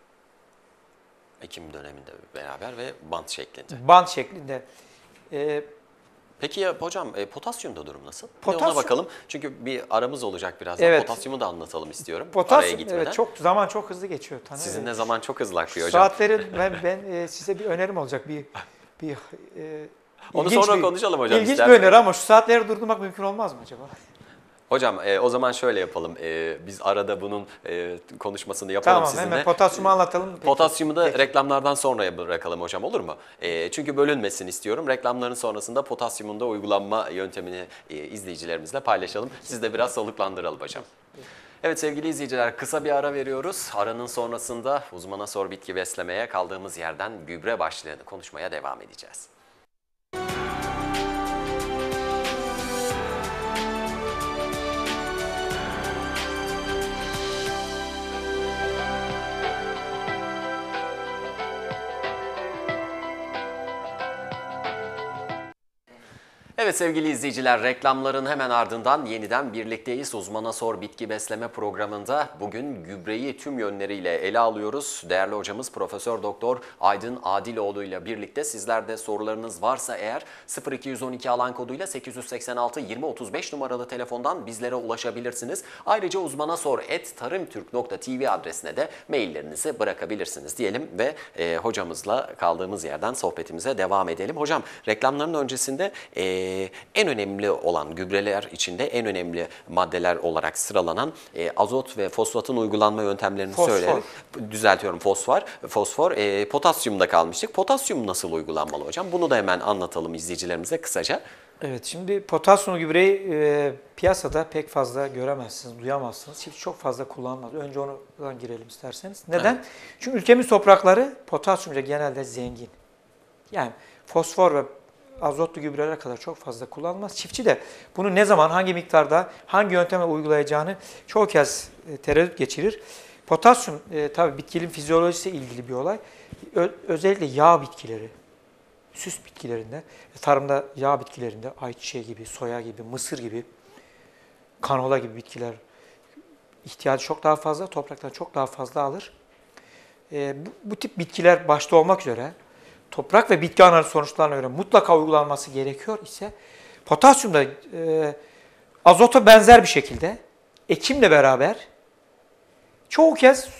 Ekim döneminde beraber ve bant şeklinde. Bant şeklinde. Peki ya hocam potasyumda durum nasıl? Bir de Potasyum- ona bakalım. Çünkü bir aramız olacak birazdan. Evet. Potasyumu da anlatalım istiyorum. Araya Potasyum, gitmeden. evet, zaman çok hızlı geçiyor. Sizin Evet. de zaman çok hızlı akıyor hocam. Saatleri ben size bir önerim olacak. Onu ilginç sonra konuşalım hocam İlginç bir isterseniz. öneri ama şu saatleri durdurmak mümkün olmaz mı acaba? Hocam o zaman şöyle yapalım. Biz arada bunun konuşmasını yapalım Tamam, sizinle. hemen potasyumu anlatalım. Peki. Potasyumu da Peki. reklamlardan sonraya bırakalım hocam, olur mu? Çünkü bölünmesin istiyorum. Reklamların sonrasında potasyumun da uygulanma yöntemini izleyicilerimizle paylaşalım. Siz de biraz soluklandıralım hocam. Evet sevgili izleyiciler, kısa bir ara veriyoruz. Aranın sonrasında uzmana sor bitki beslemeye kaldığımız yerden gübre başlığını konuşmaya devam edeceğiz. Evet sevgili izleyiciler, reklamların hemen ardından yeniden birlikteyiz. Uzmana Sor Bitki Besleme programında bugün gübreyi tüm yönleriyle ele alıyoruz. Değerli hocamız Profesör Doktor Aydın Adiloğlu ile birlikte sizler de sorularınız varsa eğer 0212 alan koduyla 886 2035 numaralı telefondan bizlere ulaşabilirsiniz. Ayrıca uzmanasor@tarımtürk.tv adresine de maillerinizi bırakabilirsiniz diyelim ve hocamızla kaldığımız yerden sohbetimize devam edelim. Hocam reklamların öncesinde en önemli olan gübreler içinde en önemli maddeler olarak sıralanan azot ve fosfatın uygulanma yöntemlerini söyleyelim. Düzeltiyorum, fosfor, potasyumda kalmıştık. Potasyum nasıl uygulanmalı hocam? Bunu da hemen anlatalım izleyicilerimize kısaca. Evet, şimdi potasyum gübreyi piyasada pek fazla göremezsiniz, duyamazsınız. Çift çok fazla kullanılmaz. Önce ondan girelim isterseniz. Neden? Evet. Çünkü ülkemiz toprakları potasyumca genelde zengin. Yani fosfor ve azotlu gübrelere kadar çok fazla kullanılmaz. Çiftçi de bunu ne zaman, hangi miktarda, hangi yöntemle uygulayacağını çoğu kez tereddüt geçirir. Potasyum tabii bitkinin fizyolojisiyle ilgili bir olay. Özellikle yağ bitkileri, süs bitkilerinde, tarımda yağ bitkilerinde ayçiçeği gibi, soya gibi, mısır gibi, kanola gibi bitkiler ihtiyacı çok daha fazla, topraktan çok daha fazla alır. Bu tip bitkiler başta olmak üzere toprak ve bitki analizi sonuçlarına göre mutlaka uygulanması gerekiyor ise potasyum da azota benzer bir şekilde ekimle beraber çoğu kez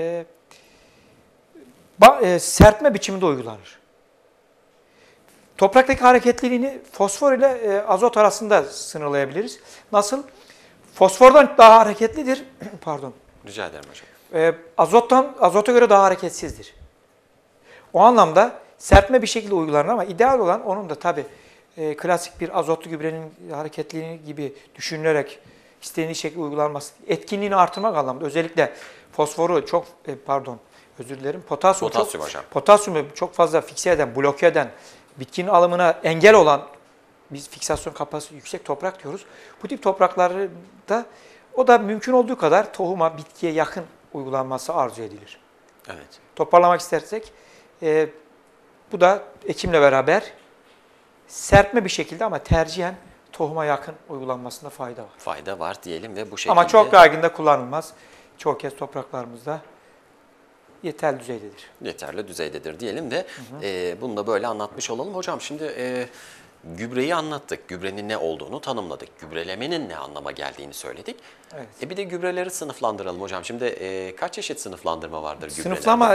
serpme biçiminde uygulanır. Topraktaki hareketliliğini fosfor ile azot arasında sınırlayabiliriz. Nasıl? Fosfordan daha hareketlidir. Pardon. Rica ederim hocam. Azota göre daha hareketsizdir. O anlamda serpme bir şekilde uygulanır ama ideal olan onun da tabii klasik bir azotlu gübrenin hareketliliği gibi düşünülerek istediği şekilde uygulanması, etkinliğini artırmak anlamında özellikle fosforu çok özür dilerim. Potasyumu çok fazla fikse eden, bloke eden, bitkinin alımına engel olan, biz fiksasyon kapasitesi yüksek toprak diyoruz. Bu tip topraklarda o da mümkün olduğu kadar tohuma, bitkiye yakın uygulanması arzu edilir. Evet. Toparlamak istersek bu da ekimle beraber serpme bir şekilde ama tercihen tohuma yakın uygulanmasında fayda var. Fayda var diyelim ve bu şekilde. Ama çok yaygın da kullanılmaz. Çoğu kez topraklarımızda yeterli düzeydedir. Yeterli düzeydedir diyelim de bunu da böyle anlatmış olalım. Hocam şimdi gübreyi anlattık. Gübrenin ne olduğunu tanımladık. Gübrelemenin ne anlama geldiğini söyledik. Evet. Bir de gübreleri sınıflandıralım hocam. Şimdi kaç çeşit sınıflandırma vardır gübrelerde? Sınıflama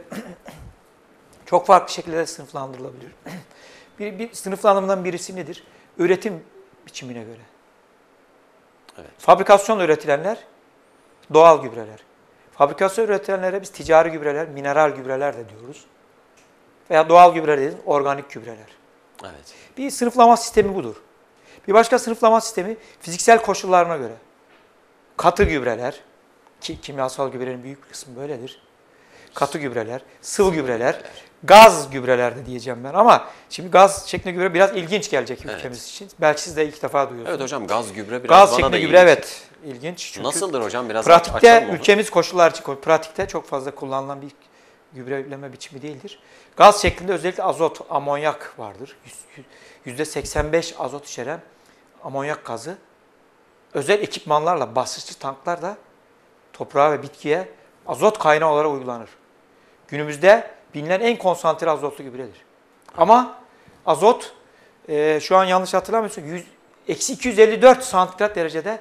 çok farklı şekillerde sınıflandırılabilir. Bir sınıflandırmadan birisi nedir? Üretim biçimine göre. Evet. Fabrikasyon üretilenler doğal gübreler. Fabrikasyon üretilenlere biz ticari gübreler, mineral gübreler de diyoruz. Veya doğal gübreler dediğimiz organik gübreler. Evet. Bir sınıflama sistemi budur. Bir başka sınıflama sistemi fiziksel koşullarına göre. Katı gübreler, ki kimyasal gübrelerin büyük kısmı böyledir. Katı gübreler, sıvı gübreler, gaz gübreler de diyeceğim ben ama şimdi gaz şeklinde gübre biraz ilginç gelecek ülkemiz için. Belki siz de ilk defa duyuyorsunuz. Evet hocam, gaz gübre biraz gaz bana da şeklinde ilginç. gübre evet ilginç. Çünkü nasıldır hocam, biraz pratikte açalım onu. ülkemiz koşullar için pratikte çok fazla kullanılan bir gübreleme biçimi değildir. Gaz şeklinde özellikle azot, amonyak vardır. %85 azot içeren amonyak gazı özel ekipmanlarla, basınçlı tanklarla toprağa ve bitkiye azot kaynağı olarak uygulanır. Günümüzde bilinen en konsantre azotlu gübredir. Ama azot şu an yanlış hatırlamıyorsam eksi 254 santigrat derecede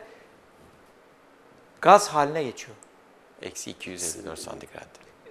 gaz haline geçiyor. Eksi 254 santigrat.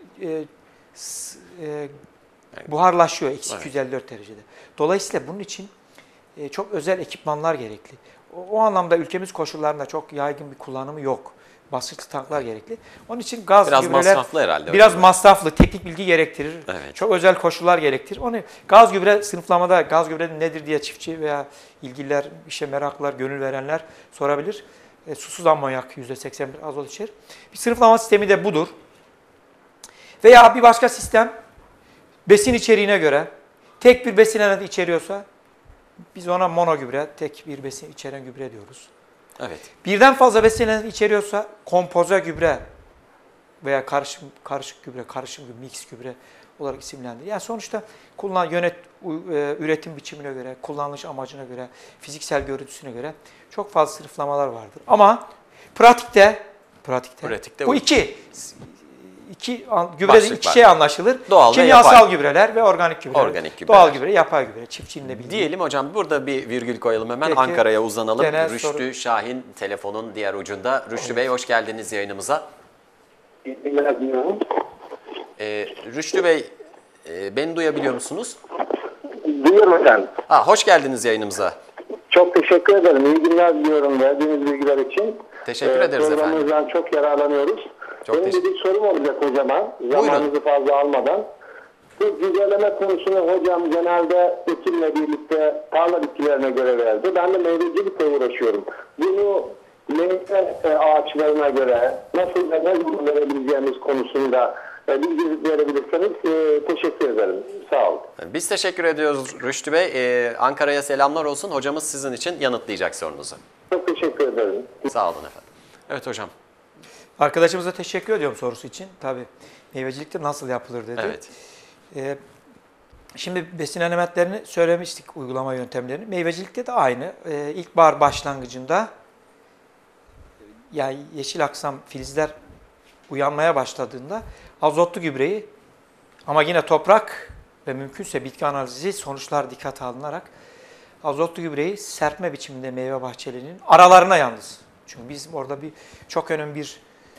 Buharlaşıyor eksi 254 derecede. Dolayısıyla bunun için çok özel ekipmanlar gerekli. O anlamda ülkemiz koşullarında çok yaygın bir kullanımı yok. Basınçlı tanklar gerekli. Onun için gaz biraz gübreler masraflı herhalde. biraz masraflı, teknik bilgi gerektirir. Evet. Çok özel koşullar gerektirir. Onu gaz gübre sınıflamada gaz gübre nedir diye çiftçi veya ilgililer, işe meraklılar, gönül verenler sorabilir. Susuz amonyak %81 azot içerir. Bir sınıflama sistemi de budur. Veya bir başka sistem besin içeriğine göre tek bir besin elementı içeriyorsa biz ona mono gübre, tek bir besin içeren gübre diyoruz. Evet. Birden fazla besin elementi içeriyorsa kompoze gübre veya karışık gübre, karışım gübre, mix gübre olarak isimlendirilir. Yani sonuçta üretim biçimine göre, kullanılış amacına göre, fiziksel görüntüsüne göre çok fazla sınıflamalar vardır. Ama pratikte bu iki gübrede iki şey anlaşılır. Doğal kimyasal gübreler ve organik gübreler. Organik gübreler. Doğal gübre, yapay gübre, çiftçinin de bildiği. Diyelim hocam, burada bir virgül koyalım hemen. Peki, Ankara'ya uzanalım. Rüştü soru. Şahin telefonun diğer ucunda. Rüştü Bey, hoş geldiniz yayınımıza. Rüştü Bey, beni duyabiliyor musunuz? Duyuyorum efendim. Hoş geldiniz yayınımıza. Çok teşekkür ederim. İyi günler diliyorum verdiğiniz bilgiler için. Teşekkür ederiz efendim. Programımızdan çok yararlanıyoruz. Benim bir sorum olacak hocama. Zamanınızı fazla almadan. Bu gübreleme konusunu hocam genelde ekimle birlikte tarla bitkilerine göre verdi. Ben de meyvecilikle uğraşıyorum. Bunu meyve ağaçlarına göre nasıl ve ne verebileceğimiz konusunda bilgi verebilirseniz teşekkür ederim. Sağ olun. Biz teşekkür ediyoruz Rüştü Bey. Ankara'ya selamlar olsun. Hocamız sizin için yanıtlayacak sorunuzu. Çok teşekkür ederim. Sağ olun efendim. Evet hocam. Arkadaşımıza teşekkür ediyorum sorusu için. Tabii meyvecilikte nasıl yapılır dedi. Evet. Şimdi besin elementlerini söylemiştik, uygulama yöntemlerini. Meyvecilikte de aynı. İlkbahar başlangıcında yani yeşil aksam filizler uyanmaya başladığında azotlu gübreyi ama yine toprak ve mümkünse bitki analizi sonuçlar dikkate alınarak azotlu gübreyi serpme biçiminde meyve bahçelerinin aralarına yalnız. Çünkü biz orada çok önemli bir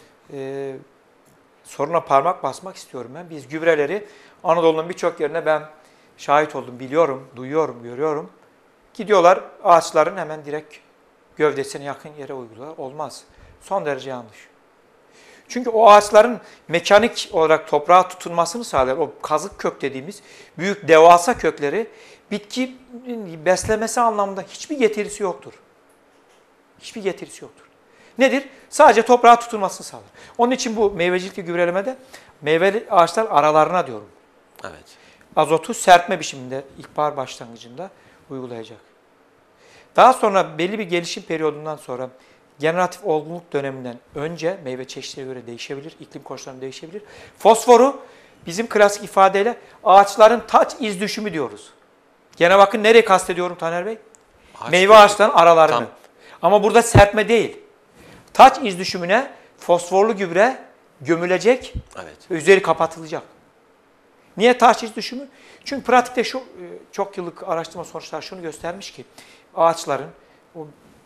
soruna parmak basmak istiyorum ben. Biz gübreleri Anadolu'nun birçok yerine ben şahit oldum, biliyorum, duyuyorum, görüyorum. Gidiyorlar ağaçların hemen direkt gövdesine yakın yere uyguluyorlar. Olmaz. Son derece yanlış. Çünkü o ağaçların mekanik olarak toprağa tutunmasını sağlar. O kazık kök dediğimiz büyük devasa kökleri bitkinin beslemesi anlamında hiçbir getirisi yoktur. Hiçbir getirisi yoktur. Nedir? Sadece toprağa tutunmasını sağlar. Onun için bu meyvecilikli gübrelemede meyveli ağaçlar aralarına diyorum. Evet. Azotu serpme biçiminde ilkbahar başlangıcında uygulayacak. Daha sonra belli bir gelişim periyodundan sonra generatif olgunluk döneminden önce meyve çeşitlerine göre değişebilir, iklim koşullarına değişebilir. Fosforu bizim klasik ifadeyle ağaçların taç iz düşümü diyoruz. Gene bakın nereye kastediyorum Taner Bey? Meyve ağaçlarının aralarını. Tam. Ama burada serpme değil. Taç iz düşümüne fosforlu gübre gömülecek, Evet. üzeri kapatılacak. Niye taç iz düşümü? Çünkü pratikte şu çok yıllık araştırma sonuçları şunu göstermiş ki ağaçların o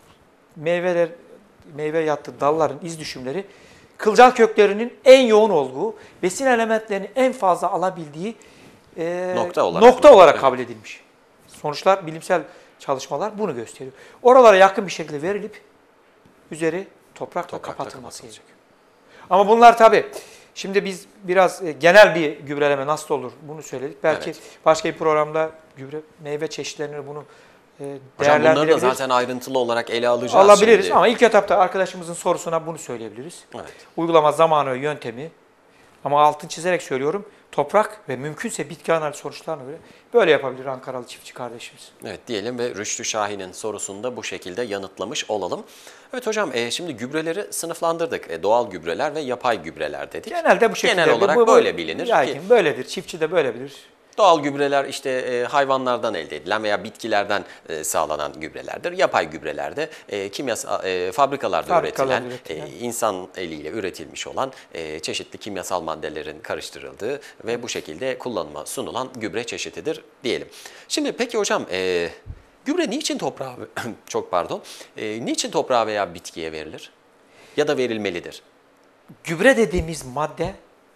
meyve yattığı dalların iz düşümleri kılcal köklerinin en yoğun olduğu, besin elementlerini en fazla alabildiği nokta olarak kabul edilmiş. Sonuçlar, bilimsel çalışmalar bunu gösteriyor. Oralara yakın bir şekilde verilip üzeri toprakla kapatılması gerekiyor. Ama bunlar tabii, şimdi biz biraz genel bir gübreleme nasıl olur bunu söyledik. Belki başka bir programda meyve çeşitlerini bunu Hocam bunları da değerlendirebiliriz. zaten ayrıntılı olarak ele alacağız. Alabiliriz şimdi. ama ilk etapta arkadaşımızın sorusuna bunu söyleyebiliriz. Evet. Uygulama zamanı ve yöntemi, ama altını çizerek söylüyorum, toprak ve mümkünse bitki analiz sonuçlarına göre böyle yapabilir Ankaralı çiftçi kardeşimiz. Evet diyelim ve Rüştü Şahin'in sorusunu da bu şekilde yanıtlamış olalım. Evet hocam şimdi gübreleri sınıflandırdık. Doğal gübreler ve yapay gübreler dedik. Genelde bu şekilde. Genel olarak böyle bilinir. Yaygın, böyledir. Çiftçi de böyle bilir. Doğal gübreler işte hayvanlardan elde edilen veya bitkilerden sağlanan gübrelerdir. Yapay gübreler de fabrikalarda üretilen, insan eliyle üretilmiş olan çeşitli kimyasal maddelerin karıştırıldığı ve bu şekilde kullanıma sunulan gübre çeşididir diyelim. Şimdi peki hocam gübre niçin toprağa niçin toprağa veya bitkiye verilir ya da verilmelidir? Gübre dediğimiz madde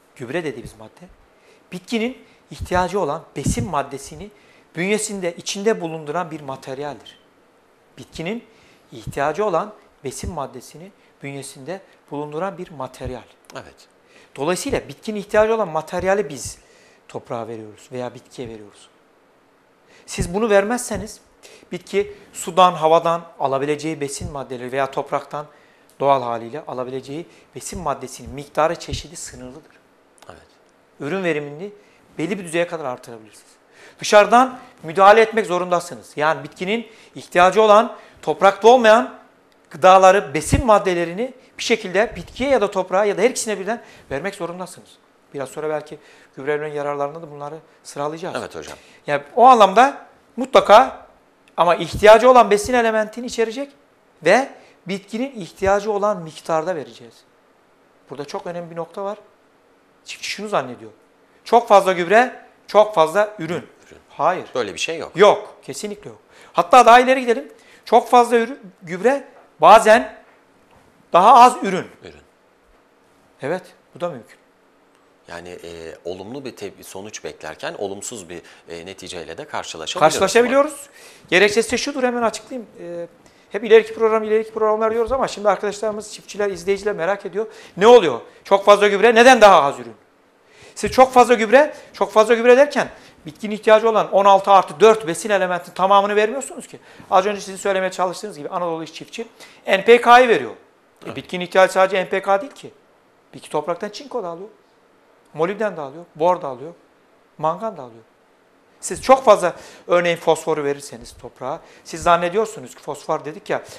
bitkinin ihtiyacı olan besin maddesini bünyesinde, içinde bulunduran bir materyaldir. Bitkinin ihtiyacı olan besin maddesini bünyesinde bulunduran bir materyal. Evet. Dolayısıyla bitkinin ihtiyacı olan materyali biz toprağa veriyoruz veya bitkiye veriyoruz. Siz bunu vermezseniz bitki sudan, havadan alabileceği besin maddeleri veya topraktan doğal haliyle alabileceği besin maddesinin miktarı, çeşidi sınırlıdır. Evet. Ürün verimini belli bir düzeye kadar artırabilirsiniz. Dışarıdan müdahale etmek zorundasınız. Yani bitkinin ihtiyacı olan toprakta olmayan gıdaları, besin maddelerini bir şekilde bitkiye ya da toprağa ya da her ikisine birden vermek zorundasınız. Biraz sonra belki gübrelerin yararlarında da bunları sıralayacağız. Evet hocam. Yani o anlamda mutlaka ama ihtiyacı olan besin elementini içerecek ve bitkinin ihtiyacı olan miktarda vereceğiz. Burada çok önemli bir nokta var. Çiftçi şunu zannediyor. Çok fazla gübre, çok fazla ürün. Hayır. Böyle bir şey yok. Yok. Kesinlikle yok. Hatta daha ileri gidelim. Çok fazla gübre, bazen daha az ürün. Evet, bu da mümkün. Yani olumlu bir sonuç beklerken olumsuz bir neticeyle de karşılaşabiliyoruz. Karşılaşabiliyoruz. Gerekçesi şudur, hemen açıklayayım. Hep ileriki programlar diyoruz ama şimdi arkadaşlarımız, çiftçiler, izleyiciler merak ediyor. Ne oluyor? Çok fazla gübre, neden daha az ürün? Siz çok fazla gübre derken bitkinin ihtiyacı olan 16+4 besin elementin tamamını vermiyorsunuz ki. Az önce sizin söylemeye çalıştığınız gibi Anadolu çiftçi NPK'yı veriyor. Evet. Bitkinin ihtiyacı sadece NPK değil ki. Bitki topraktan çinko da alıyor, molibden de alıyor, bor da alıyor, mangan da alıyor. Siz çok fazla örneğin fosforu verirseniz toprağa, siz zannediyorsunuz ki fosfor dedik ya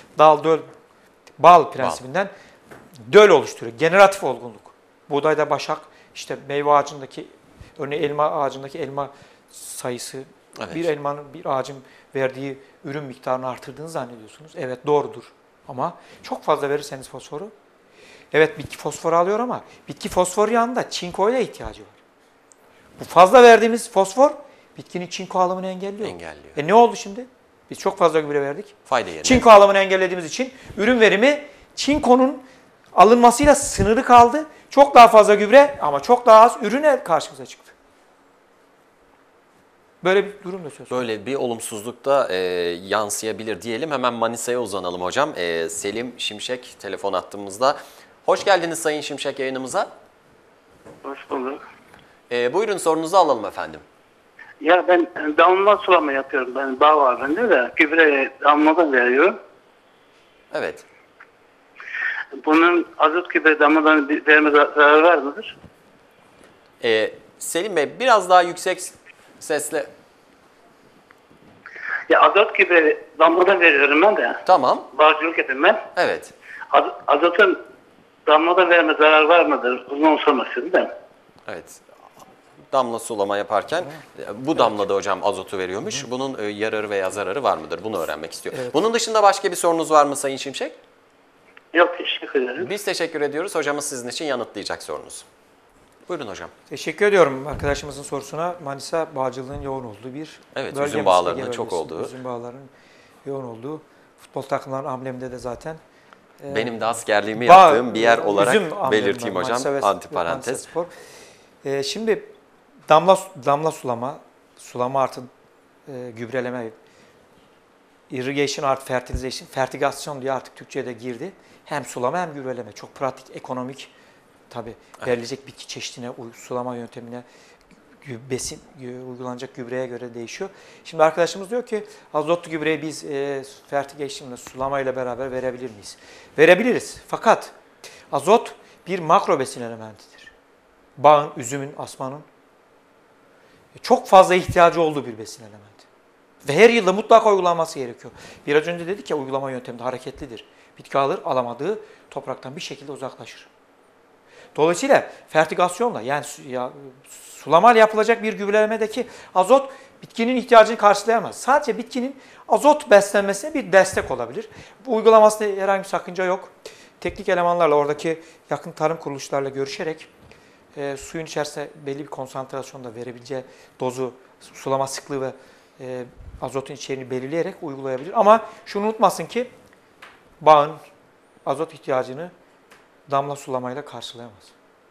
bal prensibinden döl oluşturuyor. Generatif olgunluk. Buğdayda başak, işte meyve ağacındaki, örneğin elma ağacındaki elma sayısı, evet. Bir ağacın verdiği ürün miktarını artırdığını zannediyorsunuz. Evet, doğrudur. Ama çok fazla verirseniz fosforu, evet bitki fosfor alıyor ama bitki fosforu yanında çinkoya ihtiyacı var. Bu fazla verdiğimiz fosfor bitkinin çinko alımını engelliyor. Engelliyor. Ne oldu şimdi? Biz çok fazla gübre verdik. Fayda yerine. Çinko alımını engellediğimiz için ürün verimi çinkonun alınmasıyla sınırlı kaldı. Çok daha fazla gübre ama çok daha az ürüne karşımıza çıktı. Böyle bir durum da söz konusu. Böyle bir olumsuzluk da yansıyabilir diyelim. Hemen Manisa'ya uzanalım hocam. Selim Şimşek telefon attığımızda. Hoş geldiniz Sayın Şimşek yayınımıza. Hoş bulduk. Buyurun sorunuzu alalım efendim. Ya ben damla sulama yapıyorum. Ben bağ var bende de gübre damladan veriyorum. Evet. Bunun azot gübre damladan verme zararı var mıdır? Selim Bey biraz daha yüksek sesle. Ya azot gübre damladan veriyorum ben de. Tamam. Bağcılık yapıyorum ben. Evet. Azotun damladan verme zararı var mıdır? Uzun sormak istedim ben. Evet. Damla sulama yaparken bu damlada hocam azotu veriyormuş. Bunun yararı veya zararı var mıdır? Bunu öğrenmek istiyor. Evet. Bunun dışında başka bir sorunuz var mı Sayın Şimşek? Yok, teşekkür ederim. Biz teşekkür ediyoruz. Hocamız sizin için yanıtlayacak sorunuzu. Buyurun hocam. Teşekkür ediyorum arkadaşımızın sorusuna. Manisa bağcılığın yoğun olduğu bir Evet, bölge. üzüm bağlarının Ege çok bölgesi. olduğu. Üzüm bağlarının yoğun olduğu. Futbol takımlarının ambleminde de zaten. Benim de askerliğimi Bağ- yaptığım bir yer olarak üzüm amblemleri, belirteyim hocam. Manisa ve Antiparantez. Manisa Spor. Şimdi damla sulama artı gübreleme, irrigation artı fertilization, fertigasyon diye artık Türkçe'ye de girdi. Hem sulama hem gübreleme. Çok pratik, ekonomik, tabii verilecek bitki çeşidine, sulama yöntemine, besin uygulanacak gübreye göre değişiyor. Şimdi arkadaşımız diyor ki azotlu gübreyi biz fertigation'la, sulamayla beraber verebilir miyiz? Verebiliriz. Fakat azot bir makro besin elementidir. Bağın, üzümün, asmanın çok fazla ihtiyacı olduğu bir besin elementi. Ve her yılda mutlaka uygulanması gerekiyor. Biraz önce dedik ya, uygulama yöntemi de hareketlidir. Bitki alır, alamadığı topraktan bir şekilde uzaklaşır. Dolayısıyla fertigasyonla, yani sulamayla yapılacak bir gübrelemedeki azot bitkinin ihtiyacını karşılayamaz. Sadece bitkinin azot beslenmesine bir destek olabilir. Bu uygulamasında herhangi bir sakınca yok. Teknik elemanlarla, oradaki yakın tarım kuruluşlarla görüşerek suyun içerisinde belli bir konsantrasyonda verebileceği dozu, sulama sıklığı ve azotun içeriğini belirleyerek uygulayabilir. Ama şunu unutmasın ki bağın azot ihtiyacını damla sulamayla karşılayamaz.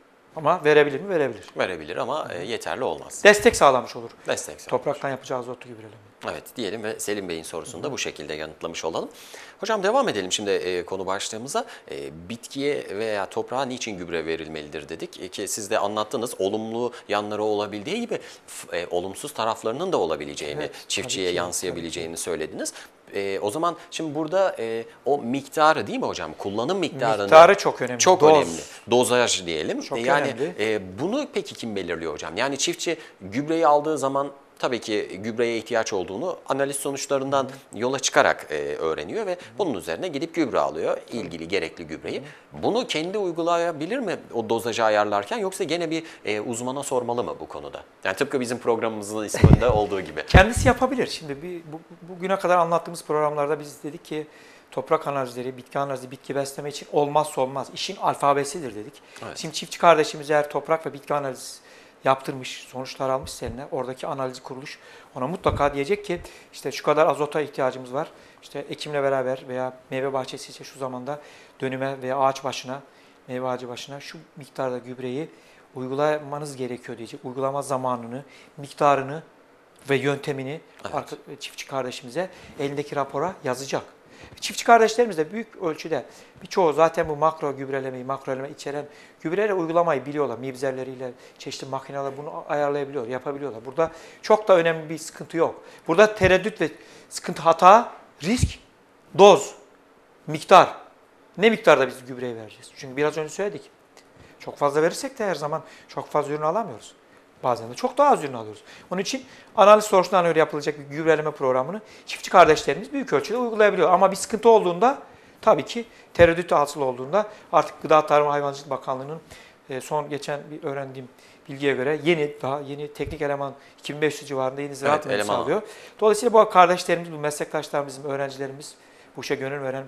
Ama verebilir mi? Verebilir. Verebilir ama yeterli olmaz. Destek sağlamış olur. Destek sağlar. Topraktan yapacağı azotlu gübreleme. Evet diyelim ve Selim Bey'in sorusunu da bu şekilde yanıtlamış olalım. Hocam devam edelim şimdi konu başlığımıza. Bitkiye veya toprağa niçin gübre verilmelidir dedik ki siz de anlattınız. Olumlu yanları olabildiği gibi olumsuz taraflarının da olabileceğini, Evet, çiftçiye tabii ki, yansıyabileceğini söylediniz. O zaman şimdi burada o miktarı değil mi hocam? Kullanım miktarını... Miktarı çok önemli. Çok Doz. önemli. Dozaj diyelim. Çok yani önemli. bunu peki kim belirliyor hocam? Yani çiftçi gübreyi aldığı zaman tabii ki gübreye ihtiyaç olduğunu analiz sonuçlarından yola çıkarak öğreniyor ve bunun üzerine gidip gübre alıyor. İlgili gerekli gübreyi. Bunu kendi uygulayabilir mi o dozajı ayarlarken, yoksa gene bir uzmana sormalı mı bu konuda? Yani tıpkı bizim programımızın isminde olduğu gibi. Kendisi yapabilir. Şimdi bugüne kadar anlattığımız programlarda biz dedik ki toprak analizleri, bitki analizi, bitki besleme için olmazsa olmaz. İşin alfabesidir dedik. Evet. Şimdi çiftçi kardeşimiz eğer toprak ve bitki analizi yaptırmış, sonuçlar almış eline, oradaki analiz kuruluş ona mutlaka diyecek ki işte şu kadar azota ihtiyacımız var. İşte ekimle beraber veya meyve bahçesi ise şu zamanda dönüme veya ağaç başına, meyve ağacı başına şu miktarda gübreyi uygulamanız gerekiyor diyecek. Uygulama zamanını, miktarını ve yöntemini çiftçi kardeşimize elindeki rapora yazacak. Çiftçi kardeşlerimiz de büyük ölçüde birçoğu zaten bu makro gübrelemeyi, makroeleme içeren gübreleri uygulamayı biliyorlar. Mibzerleriyle, çeşitli makineler bunu ayarlayabiliyor, yapabiliyorlar. Burada çok da önemli bir sıkıntı yok. Burada tereddüt ve sıkıntı, hata, risk, doz, miktar. Ne miktarda biz gübreyi vereceğiz? Çünkü biraz önce söyledik. Çok fazla verirsek de her zaman çok fazla ürün alamıyoruz. Bazen de çok daha az ürün alıyoruz. Onun için analiz sonuçlarına göre yapılacak bir gübreleme programını çiftçi kardeşlerimiz büyük ölçüde uygulayabiliyor. Ama bir sıkıntı olduğunda, tabii ki tereddüt hasıl olduğunda artık Gıda Tarım ve Hayvancılık Bakanlığı'nın son geçen bir öğrendiğim bilgiye göre yeni teknik eleman 2500 civarında yeni ziraat mühendisi sağlıyor. Dolayısıyla bu kardeşlerimiz, bu meslektaşlarımız, öğrencilerimiz, bu işe gönül veren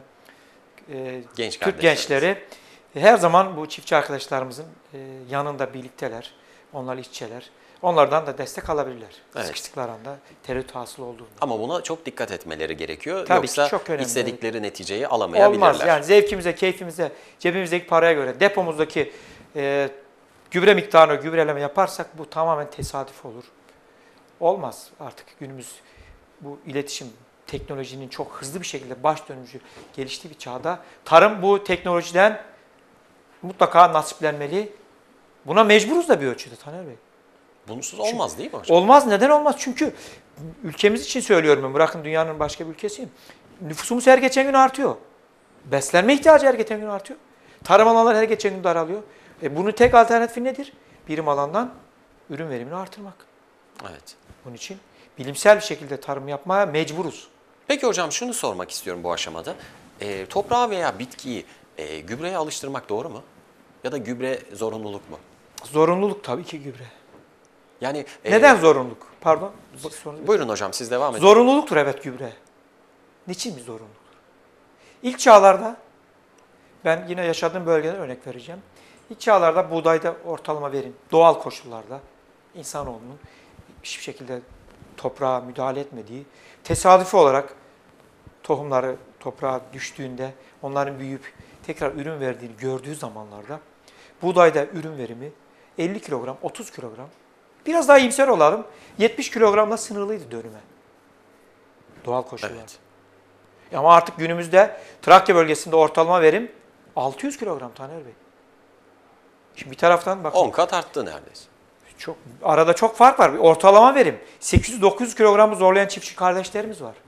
Türk gençleri her zaman bu çiftçi arkadaşlarımızın yanında birlikteler. Onlar işçiler. Onlardan da destek alabilirler. Evet. Sıkıştıkları anda tereddüt hasıl olduğunda. Ama buna çok dikkat etmeleri gerekiyor. Tabii ki Yoksa çok önemli, istedikleri neticeyi alamayabilirler. Olmaz. Yani zevkimize, keyfimize, cebimizdeki paraya göre depomuzdaki gübre miktarını gübreleme yaparsak bu tamamen tesadüf olur. Olmaz artık günümüz bu iletişim teknolojinin çok hızlı bir şekilde baş dönücü geliştiği bir çağda tarım bu teknolojiden mutlaka nasiplenmeli. Buna mecburuz da bir ölçüde Taner Bey. Bunsuz olmaz değil mi hocam? Olmaz. Neden olmaz? Çünkü ülkemiz için söylüyorum ben. Bırakın dünyanın başka bir ülkesiyim. Nüfusumuz her geçen gün artıyor. Beslenme ihtiyacı her geçen gün artıyor. Tarım alanları her geçen gün daralıyor. Bunun tek alternatifi nedir? Birim alandan ürün verimini artırmak. Evet. Bunun için bilimsel bir şekilde tarım yapmaya mecburuz. Peki hocam şunu sormak istiyorum bu aşamada. Toprağı veya bitkiyi gübreye alıştırmak doğru mu? Ya da gübre zorunluluk mu? Zorunluluk tabii ki gübre. Yani Neden zorunluluk? Pardon. Buyurun hocam siz devam edin. Zorunluluktur evet gübre. Niçin bir zorunluluktur? İlk çağlarda, ben yine yaşadığım bölgeden örnek vereceğim. İlk çağlarda buğdayda ortalama verim, doğal koşullarda insanoğlunun hiçbir şekilde toprağa müdahale etmediği, tesadüfi olarak tohumları toprağa düştüğünde onların büyüyüp tekrar ürün verdiğini gördüğü zamanlarda buğdayda ürün verimi 50 kilogram, 30 kilogram, biraz daha iyimser olalım, 70 kilogramla sınırlıydı dönüme. Doğal koşullar. Evet. Ama artık günümüzde Trakya bölgesinde ortalama verim 600 kilogram Taner Bey. Şimdi bir taraftan bakın 10 kat arttı neredeyse. arada çok fark var. Ortalama verim 800-900 kilogramı zorlayan çiftçi kardeşlerimiz var.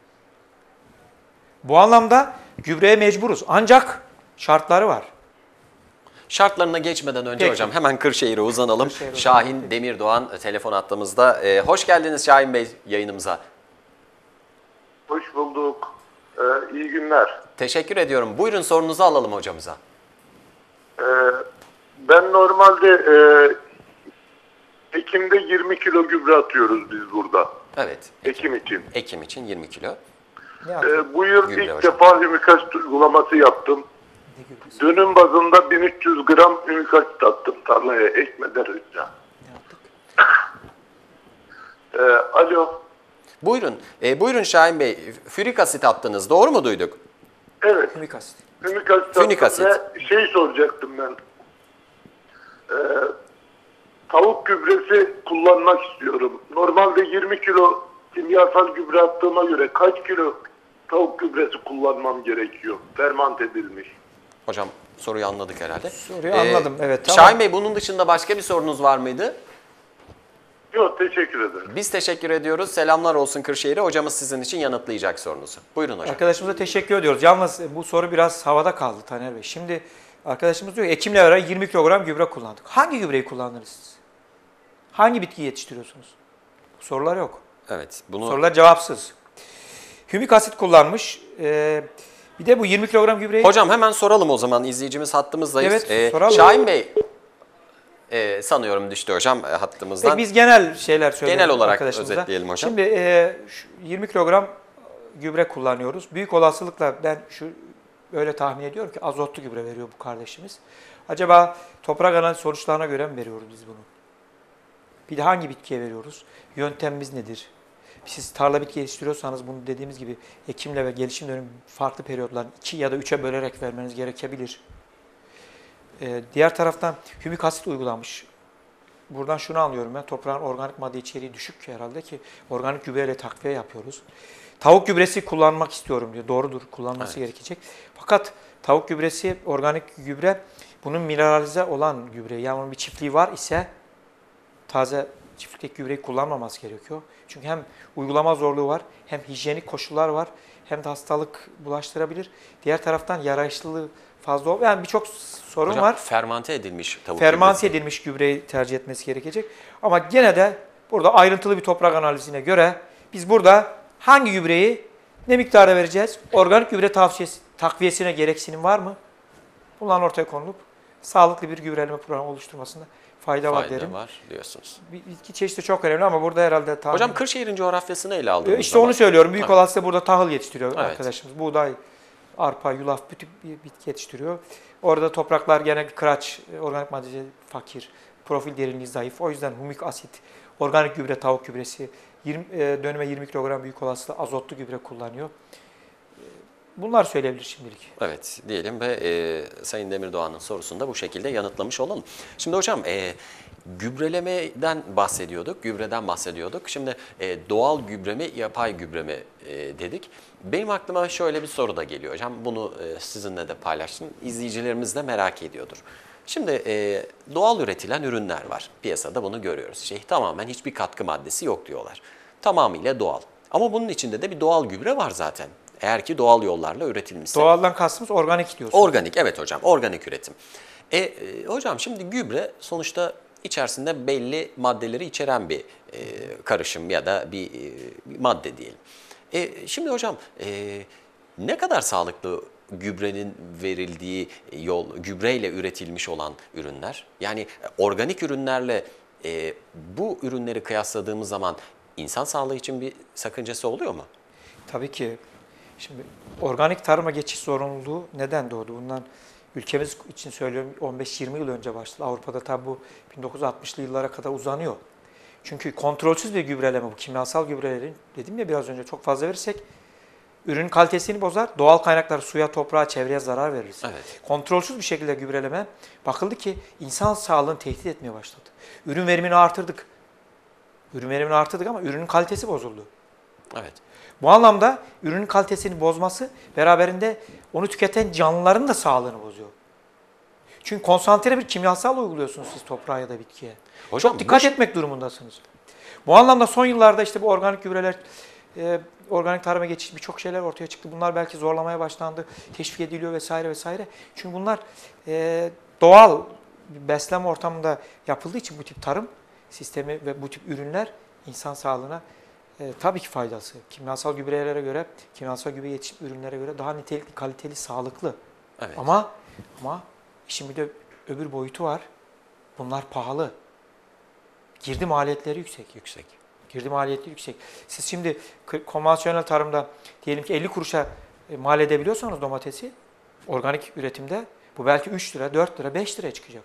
Bu anlamda gübreye mecburuz. Ancak şartları var. Şartlarına geçmeden önce Peki. hocam hemen Kırşehir'e uzanalım. Kırşehir'e Şahin Demirdoğan telefon attığımızda. Hoş geldiniz Şahin Bey yayınımıza. Hoş bulduk. İyi günler. Teşekkür ediyorum. Buyurun sorunuzu alalım hocamıza. Ben normalde Ekim'de 20 kilo gübre atıyoruz biz burada. Evet. Ekim için. Ekim için 20 kilo. Ne yapayım? Bu yıl Gübre ilk hocam. defa hümikasit uygulaması yaptım. Ne gübresi? Dönüm bazında 1300 gram hümikasit attım tarlaya ekmeden önce. Ne yaptık? Alo. Buyurun. Buyurun Şahin Bey. Fürik asit attınız. Doğru mu duyduk? Evet. Hümik asit. Hümikasit Fünik attım asit. ve şey soracaktım ben. Tavuk gübresi kullanmak istiyorum. Normalde 20 kilo kimyasal gübre attığıma göre kaç kilo tavuk gübresi kullanmam gerekiyor? Fermant edilmiş. Hocam soruyu anladık herhalde. Soruyu anladım, evet, tamam. Şahin Bey bunun dışında başka bir sorunuz var mıydı? Yok, teşekkür ederim. Biz teşekkür ediyoruz. Selamlar olsun Kırşehir'e. Hocamız sizin için yanıtlayacak sorunuzu. Buyurun hocam. Arkadaşımıza teşekkür ediyoruz. Yalnız bu soru biraz havada kaldı Taner Bey. Şimdi arkadaşımız diyor ki Ekim'le beraber 20 kilogram gübre kullandık. Hangi gübreyi kullandınız siz? Hangi bitkiyi yetiştiriyorsunuz? Bu sorular yok. Evet. Bunu Sorular cevapsız. Hümik asit kullanmış. Bir de bu 20 kilogram gübreyi... Hocam hemen soralım o zaman. İzleyicimiz hattımızdayız. Evet, soralım. Şahin Bey sanıyorum düştü hocam hattımızdan. Biz genel şeyler söyleyelim Genel olarak arkadaşımıza. özetleyelim hocam. Şimdi şu 20 kilogram gübre kullanıyoruz. Büyük olasılıkla ben öyle tahmin ediyorum ki azotlu gübre veriyor bu kardeşimiz. Acaba toprak analiz sonuçlarına göre mi veriyoruz biz bunu? Bir de hangi bitkiye veriyoruz? Yöntemimiz nedir? Siz tarla bitki yetiştiriyorsanız bunu dediğimiz gibi ekimle ve gelişim dönemi farklı periyotların 2 ya da 3'e bölerek vermeniz gerekebilir. Diğer taraftan hümik asit uygulanmış. Buradan şunu anlıyorum ben, toprağın organik madde içeriği düşük herhalde ki organik gübreyle takviye yapıyoruz. Tavuk gübresi kullanmak istiyorum diyor. Doğrudur, kullanması gerekecek. Fakat tavuk gübresi, organik gübre, bunun mineralize olan gübre, yani onun bir çiftliği var ise taze çiftlikteki gübreyi kullanmaması gerekiyor. Çünkü hem uygulama zorluğu var, hem hijyenik koşullar var, hem de hastalık bulaştırabilir. Diğer taraftan yarayışlılığı fazla olur. Yani birçok sorun hocam, var. fermante edilmiş tavuk Fermante gübresi. edilmiş gübreyi tercih etmesi gerekecek. Ama gene de burada ayrıntılı bir toprak analizine göre biz burada hangi gübreyi ne miktarda vereceğiz? Organik gübre takviyesine gereksinim var mı? Bunların ortaya konulup sağlıklı bir gübreleme programı oluşturmasında fayda var derim. var diyorsunuz. Bitki çeşidi çok önemli ama burada herhalde tahmin... Hocam Kırşehir'in coğrafyasını ele aldığımız İşte zaman. onu söylüyorum. Büyük Evet. olasılıkla burada tahıl yetiştiriyor Evet. arkadaşımız. Buğday, arpa, yulaf, bütün bir bitki yetiştiriyor. Orada topraklar gene kıraç, organik maddeci fakir. profil derinliği zayıf. O yüzden humik asit, organik gübre, tavuk gübresi, dönüme 20 kilogram büyük olasılıkla azotlu gübre kullanıyor. Bunlar söyleyebilir şimdilik. Evet diyelim ve Sayın Demirdoğan'ın sorusunu da bu şekilde yanıtlamış olalım. Şimdi hocam gübrelemeden bahsediyorduk, gübreden bahsediyorduk. Şimdi doğal gübre mi, yapay gübre mi dedik. Benim aklıma şöyle bir soru da geliyor hocam. Bunu sizinle de paylaştım. İzleyicilerimiz de merak ediyordur. Şimdi doğal üretilen ürünler var. Piyasada bunu görüyoruz. Tamamen hiçbir katkı maddesi yok diyorlar. Tamamıyla doğal. Ama bunun içinde de bir doğal gübre var zaten. Eğer ki doğal yollarla üretilmişse. Doğaldan kastımız organik diyorsunuz. Organik, evet hocam, organik üretim. Hocam şimdi gübre sonuçta içerisinde belli maddeleri içeren bir karışım ya da bir madde diyelim. Şimdi hocam ne kadar sağlıklı gübrenin verildiği yol, gübreyle üretilmiş olan ürünler? Yani organik ürünlerle bu ürünleri kıyasladığımız zaman insan sağlığı için bir sakıncası oluyor mu? Tabii ki. Şimdi organik tarıma geçiş zorunluluğu neden doğdu? Bundan ülkemiz için söylüyorum 15-20 yıl önce başladı. Avrupa'da tabi bu 1960'lı yıllara kadar uzanıyor. Çünkü kontrolsüz bir gübreleme bu. Kimyasal gübrelerin dedim ya biraz önce çok fazla verirsek ürünün kalitesini bozar. Doğal kaynaklar suya, toprağa, çevreye zarar veririz. Evet. Kontrolsüz bir şekilde gübreleme bakıldı ki insan sağlığını tehdit etmeye başladı. Ürün verimini artırdık. Ürün verimini artırdık ama ürünün kalitesi bozuldu. Evet. Bu anlamda ürünün kalitesini bozması beraberinde onu tüketen canlıların da sağlığını bozuyor. Çünkü konsantre bir kimyasal uyguluyorsunuz siz toprağa ya da bitkiye. Hocam, çok dikkat etmek durumundasınız. Bu anlamda son yıllarda işte bu organik gübreler, organik tarıma geçiş birçok şeyler ortaya çıktı. Bunlar belki zorlamaya başlandı, teşvik ediliyor vesaire vesaire. Çünkü bunlar doğal beslenme ortamında yapıldığı için bu tip tarım sistemi ve bu tip ürünler insan sağlığına tabii ki faydası. Kimyasal gübrelere göre, kimyasal gübre yetişim ürünlere göre daha nitelikli, kaliteli, sağlıklı. Evet. Ama işin bir de öbür boyutu var. Bunlar pahalı. Girdi maliyetleri yüksek. Girdi maliyetleri yüksek. Siz şimdi konvansiyonel tarımda diyelim ki 50 kuruşa mal edebiliyorsanız domatesi, organik üretimde bu belki 3 lira, 4 lira, 5 liraya çıkacak.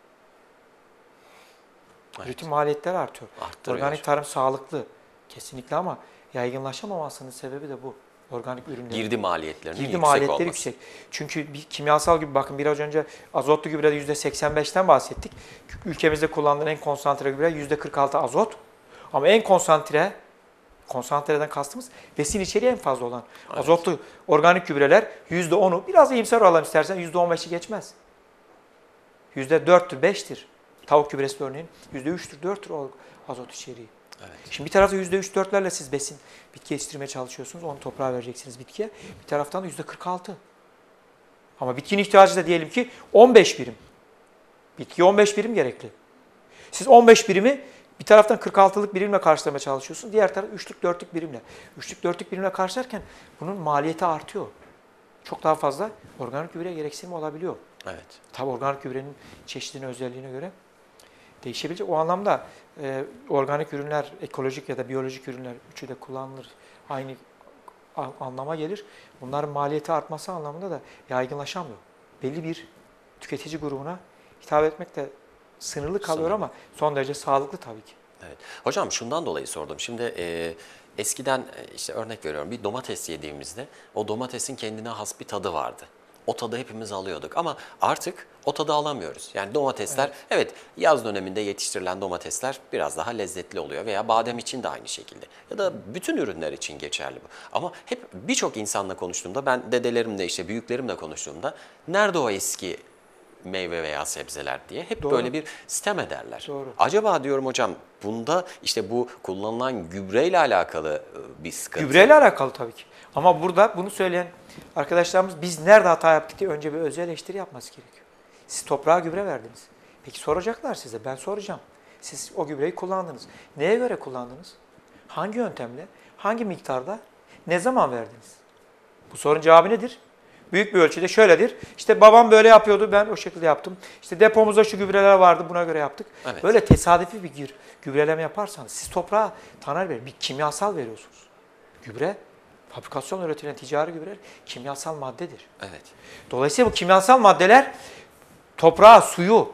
Evet. Üretim maliyetleri artıyor. Arttırıyor. Organik tarım sağlıklı. Kesinlikle ama yaygınlaşamamasının sebebi de bu. Organik ürünlerin. Girdi maliyetlerinin Girdi yüksek maliyetleri olması. yüksek. Çünkü bir kimyasal gübre, bakın biraz önce azotlu gübrede %85'ten bahsettik. Ülkemizde kullanılan en konsantre gübre %46 azot. Ama en konsantreden kastımız besin içeriği en fazla olan. Evet. Azotlu organik gübreler %10'u, biraz iyimser olalım istersen %15'i geçmez. %4'tür, 5'tir. Tavuk gübresi örneğin %3'tür, 4'tür o azot içeriği. Evet. Şimdi bir tarafta %3-4'lerle siz bitki yetiştirmeye çalışıyorsunuz. Onu toprağa vereceksiniz bitkiye. Bir taraftan da %46. Ama bitkinin ihtiyacı da diyelim ki 15 birim. Bitkiye 15 birim gerekli. Siz 15 birimi bir taraftan 46'lık birimle karşılamaya çalışıyorsunuz. Diğer taraf 3'lük 4'lük birimle. 3'lük 4'lük birimle karşılarken bunun maliyeti artıyor. Çok daha fazla organik gübre gereksinimi olabiliyor. Evet. Tabii organik gübrenin çeşidine, özelliğine göre değişebilecek. O anlamda organik ürünler, ekolojik ya da biyolojik ürünler üçü de kullanılır. Aynı anlama gelir. Bunların maliyeti artması anlamında da yaygınlaşamıyor. Belli bir tüketici grubuna hitap etmek de sınırlı kalıyor ama son derece sağlıklı tabii ki. Evet. Hocam şundan dolayı sordum. Şimdi eskiden işte örnek veriyorum bir domates yediğimizde o domatesin kendine has bir tadı vardı. O tadı hepimiz alıyorduk ama artık o tadı alamıyoruz. Yani domatesler evet yaz döneminde yetiştirilen domatesler biraz daha lezzetli oluyor veya badem için de aynı şekilde. Ya da bütün ürünler için geçerli bu. Ama hep birçok insanla konuştuğumda ben dedelerimle işte büyüklerimle konuştuğumda nerede o eski meyve veya sebzeler diye hep Doğru. böyle bir sitem ederler. Doğru. Acaba diyorum hocam bunda işte bu kullanılan gübreyle alakalı bir sıkıntı. Gübreyle alakalı tabii ki. Ama burada bunu söyleyen arkadaşlarımız biz nerede hata yaptık diye önce bir öz eleştiri yapması gerekiyor. Siz toprağa gübre verdiniz. Peki soracaklar size, ben soracağım. Siz o gübreyi kullandınız. Neye göre kullandınız? Hangi yöntemle, hangi miktarda, ne zaman verdiniz? Bu sorunun cevabı nedir? Büyük bir ölçüde şöyledir. İşte babam böyle yapıyordu, ben o şekilde yaptım. İşte depomuzda şu gübreler vardı, buna göre yaptık. Evet. Böyle tesadüfi bir gübreleme yaparsanız siz toprağa Taner Bey bir kimyasal veriyorsunuz. Gübre, fabrikasyon üretilen ticari gübreler kimyasal maddedir. Evet. Dolayısıyla bu kimyasal maddeler toprağa suyu,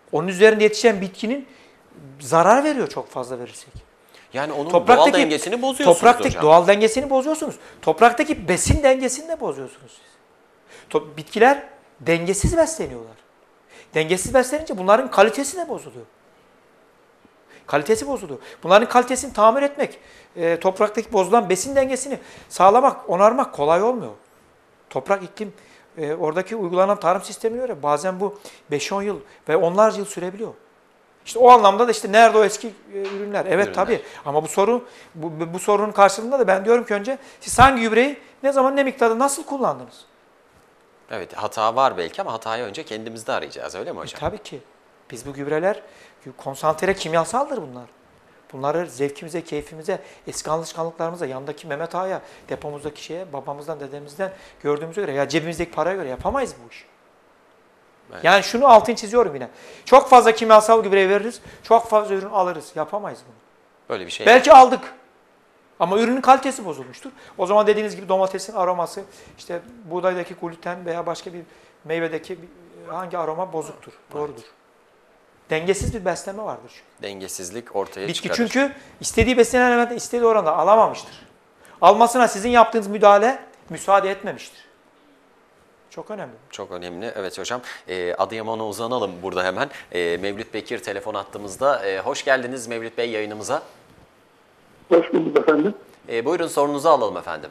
Onun üzerinde yetişen bitkinin zarar veriyor çok fazla verirsek. Yani onun doğal dengesini bozuyorsunuz topraktaki hocam. doğal dengesini bozuyorsunuz. Topraktaki besin dengesini de bozuyorsunuz siz. Bitkiler dengesiz besleniyorlar. Dengesiz beslenince bunların kalitesi de bozuluyor. Kalitesi bozuluyor. Bunların kalitesini tamir etmek, topraktaki bozulan besin dengesini sağlamak, onarmak kolay olmuyor. Toprak, iklim, oradaki uygulanan tarım sistemine göre bazen bu 5-10 yıl ve onlarca yıl sürebiliyor. İşte o anlamda da işte nerede o eski ürünler? Evet Ürünler. tabii ama bu sorunun karşılığında da ben diyorum ki önce siz hangi gübreyi ne zaman ne miktarda nasıl kullandınız? Evet, hata var belki ama hatayı önce kendimizde arayacağız, öyle mi hocam? Tabii ki. Biz bu gübreler konsantre kimyasaldır bunlar. Bunları zevkimize, keyfimize, eski alışkanlıklarımıza, yandaki Mehmet Ağa'ya, depomuzdaki şeye, babamızdan, dedemizden gördüğümüze göre ya cebimizdeki paraya göre yapamayız bu işi. Evet. Yani şunu altını çiziyorum yine. Çok fazla kimyasal gübre veririz, çok fazla ürün alırız. Yapamayız bunu. Böyle bir şey. Belki aldık ama ürünün kalitesi bozulmuştur. O zaman dediğiniz gibi domatesin aroması, işte buğdaydaki gluten veya başka bir meyvedeki hangi aroma bozuktur. Doğrudur. Dengesiz bir beslenme vardır çünkü. Dengesizlik ortaya Bitki çıkarır. çünkü istediği besin elementi istediği oranda alamamıştır. Almasına sizin yaptığınız müdahale müsaade etmemiştir. Çok önemli. Çok önemli. Evet hocam. Adıyaman'a uzanalım burada hemen. Mevlüt Bekir telefon attığımızda. Hoş geldiniz Mevlüt Bey yayınımıza. Hoş bulduk efendim. Buyurun sorunuzu alalım efendim.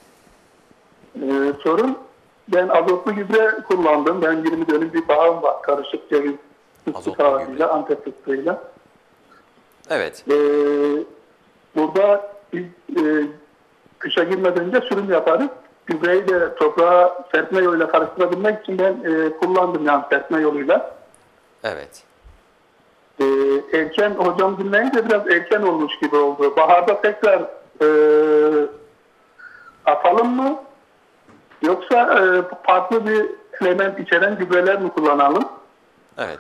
Sorun, ben azotlu gübre kullandım. Ben 20 dönüm bir bağım var. Karışık ceviz fıstık Azotlu ağacıyla, gübre. Antep fıstığıyla. Evet. Burada biz kışa girmeden önce sürüm yaparız. Gübreyi de toprağa serpme yoluyla karıştırabilmek için ben kullandım yani serpme yoluyla. Evet. Erken hocam dinleyince biraz erken olmuş gibi oldu. Baharda tekrar atalım mı? Yoksa farklı bir element içeren gübreler mi kullanalım? Evet.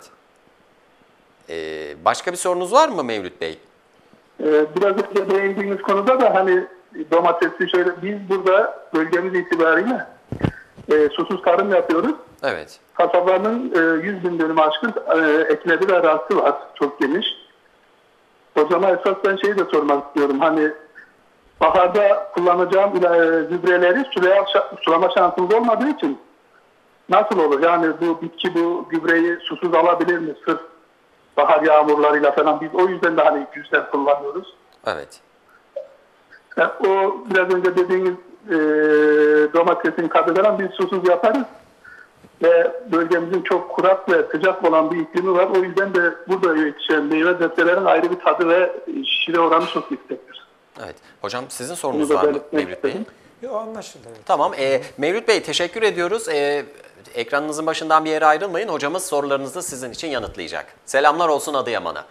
Başka bir sorunuz var mı Mevlüt Bey? Biraz önce değindiğimiz konuda da hani domatesi şöyle biz burada bölgemiz itibariyle susuz tarım yapıyoruz. Evet. Kasabanın 100 bin dönüm aşkın ekili bir arazisi var. Çok geniş. Hocama esas ben şeyi de sormak istiyorum. Hani baharda kullanacağım gübreleri sulama şansımız olmadığı için nasıl olur? Yani bu bitki bu gübreyi susuz alabilir mi? Sırf bahar yağmurlarıyla falan biz o yüzden de hani güzel kullanıyoruz. Evet. Yani o biraz önce dediğiniz domatesin kadı falan biz susuz yaparız. Ve bölgemizin çok kurak ve sıcak olan bir iklimi var. O yüzden de burada yetişen meyve sebzelerin ayrı bir tadı ve şire oranı çok yüksektir. Evet. Hocam sizin sorunuz Bunu da var mı belirtmek Mevlüt Bey? istedim. Yo, anlaşıldı. Evet. Tamam. Mevlüt Bey teşekkür ediyoruz. Ekranınızın başından bir yere ayrılmayın. Hocamız sorularınızı sizin için yanıtlayacak. Selamlar olsun Adıyaman'a.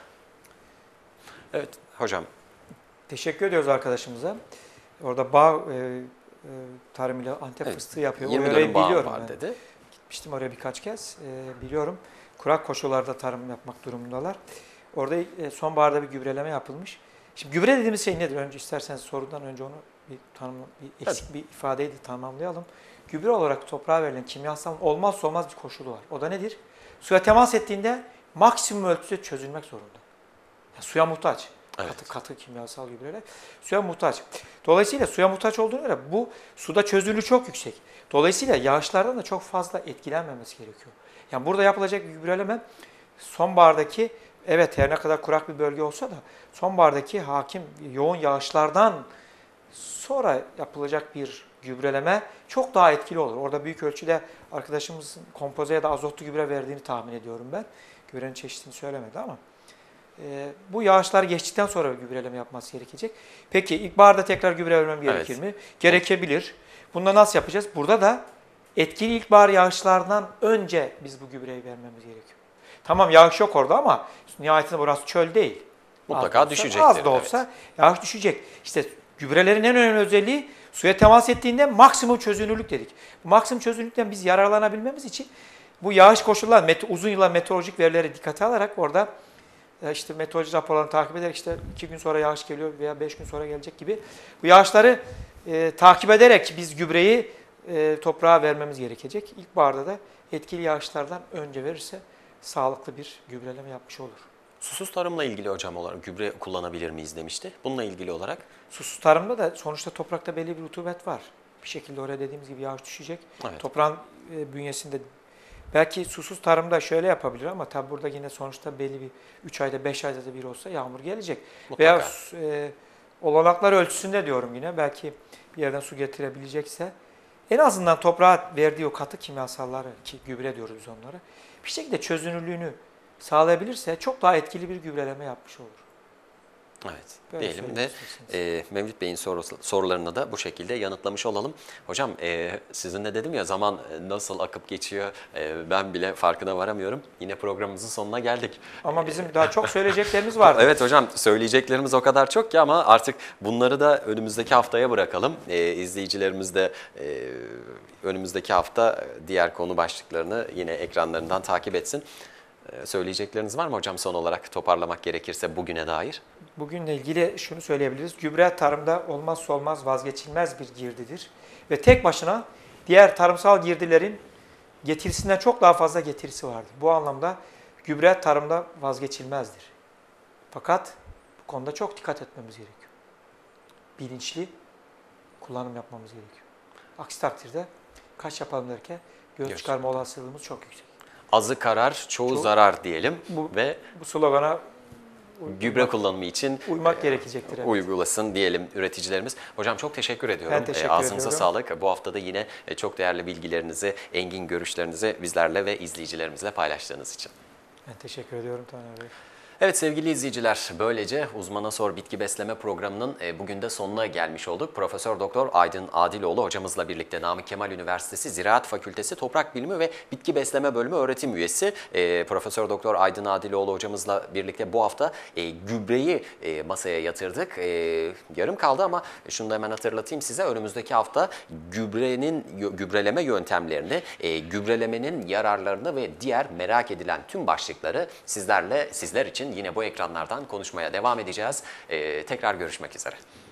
Evet hocam. Teşekkür ediyoruz arkadaşımıza. Orada bağ tarımıyla Antep Evet, fıstığı yapıyor. 20 O yöreyi dönüm bağım biliyorum var ben. dedi. Gitmiştim oraya birkaç kez. Biliyorum. Kurak koşullarda tarım yapmak durumundalar. Orada sonbaharda bir gübreleme yapılmış. Şimdi gübre dediğimiz şey nedir? Önce isterseniz sorudan önce onu bir eksik bir ifadeyi de tamamlayalım. Gübre olarak toprağa verilen kimyasal olmazsa olmaz bir koşulu var. O da nedir? Suya temas ettiğinde maksimum ölçüde çözülmek zorunda. Yani suya muhtaç. Evet. Katı kimyasal gübreler suya muhtaç. Dolayısıyla suya muhtaç olduğuna göre bu suda çözünürlüğü çok yüksek. Dolayısıyla yağışlardan da çok fazla etkilenmemesi gerekiyor. Yani burada yapılacak bir gübreleme sonbahardaki, evet her ne kadar kurak bir bölge olsa da sonbahardaki hakim yoğun yağışlardan sonra yapılacak bir gübreleme çok daha etkili olur. Orada büyük ölçüde arkadaşımızın kompoze ya da azotlu gübre verdiğini tahmin ediyorum ben. Gübrenin çeşidini söylemedi ama. Bu yağışlar geçtikten sonra gübreleme yapması gerekecek. Peki ilkbaharda tekrar gübre vermem gerekir mi? Gerekebilir. Bunda nasıl yapacağız? Burada da etkili ilkbahar yağışlardan önce biz bu gübreyi vermemiz gerekiyor. Tamam yağış yok orada ama nihayetinde burası çöl değil. Mutlaka düşecektir. Az da olsa yağış düşecek. İşte gübrelerin en önemli özelliği suya temas ettiğinde maksimum çözünürlük dedik. Bu maksimum çözünürlükten biz yararlanabilmemiz için bu yağış koşulları, uzun yıllar meteorolojik verileri dikkate alarak orada işte meteoroloji raporlarını takip ederek işte 2 gün sonra yağış geliyor veya 5 gün sonra gelecek gibi bu yağışları takip ederek biz gübreyi toprağa vermemiz gerekecek. İlkbaharda da etkili yağışlardan önce verirse sağlıklı bir gübreleme yapmış olur. Susuz tarımla ilgili hocam olarak gübre kullanabilir miyiz demişti. Bununla ilgili olarak Susuz tarımda da sonuçta toprakta belli bir rutubet var. Bir şekilde oraya dediğimiz gibi yağış düşecek. Evet. Toprağın bünyesinde belki susuz tarımda şöyle yapabilir ama tabi burada yine sonuçta belli bir 3 ayda 5 ayda da bir olsa yağmur gelecek. Mutlaka. Veya olanaklar ölçüsünde diyorum yine belki bir yerden su getirebilecekse en azından toprağa verdiği o katı kimyasalları ki gübre diyoruz biz onlara bir şekilde çözünürlüğünü sağlayabilirse çok daha etkili bir gübreleme yapmış olur. evet Böyle diyelim ve söyleyebilirsiniz. Mevlüt Bey'in sorularını da bu şekilde yanıtlamış olalım. Hocam sizinle dedim ya zaman nasıl akıp geçiyor ben bile farkına varamıyorum. Yine programımızın sonuna geldik. Ama bizim daha çok söyleyeceklerimiz var. Evet hocam söyleyeceklerimiz o kadar çok ki ama artık bunları da önümüzdeki haftaya bırakalım. İzleyicilerimiz de önümüzdeki hafta diğer konu başlıklarını yine ekranlarından takip etsin. Söyleyecekleriniz var mı hocam son olarak toparlamak gerekirse bugüne dair? Bugünle ilgili şunu söyleyebiliriz. Gübre tarımda olmazsa olmaz vazgeçilmez bir girdidir. Ve tek başına diğer tarımsal girdilerin getirisinden çok daha fazla getirisi vardır. Bu anlamda gübre tarımda vazgeçilmezdir. Fakat bu konuda çok dikkat etmemiz gerekiyor. Bilinçli kullanım yapmamız gerekiyor. Aksi takdirde kaç yapalım derken göz çıkarma olasılığımız çok yüksek. Azı karar, çoğu zarar diyelim ve Bu slogana gübre kullanımı için uymak gerekecektir. Evet. uygulasın diyelim üreticilerimiz. Hocam çok teşekkür ediyorum. Ben teşekkür Ağzınıza ediyorum. sağlık. Bu hafta da yine çok değerli bilgilerinizi, engin görüşlerinizi bizlerle ve izleyicilerimizle paylaştığınız için. Ben teşekkür ediyorum Taner Bey. Evet sevgili izleyiciler, böylece Uzmana Sor Bitki Besleme programının bugün de sonuna gelmiş olduk. Profesör Doktor Aydın Adiloğlu hocamızla birlikte Namık Kemal Üniversitesi Ziraat Fakültesi Toprak Bilimi ve Bitki Besleme Bölümü öğretim üyesi Profesör Doktor Aydın Adiloğlu hocamızla birlikte bu hafta gübreyi masaya yatırdık. Yarım kaldı ama şunu da hemen hatırlatayım size. Önümüzdeki hafta gübreleme yöntemlerini, gübrelemenin yararlarını ve diğer merak edilen tüm başlıkları sizler için yine bu ekranlardan konuşmaya devam edeceğiz. Tekrar görüşmek üzere.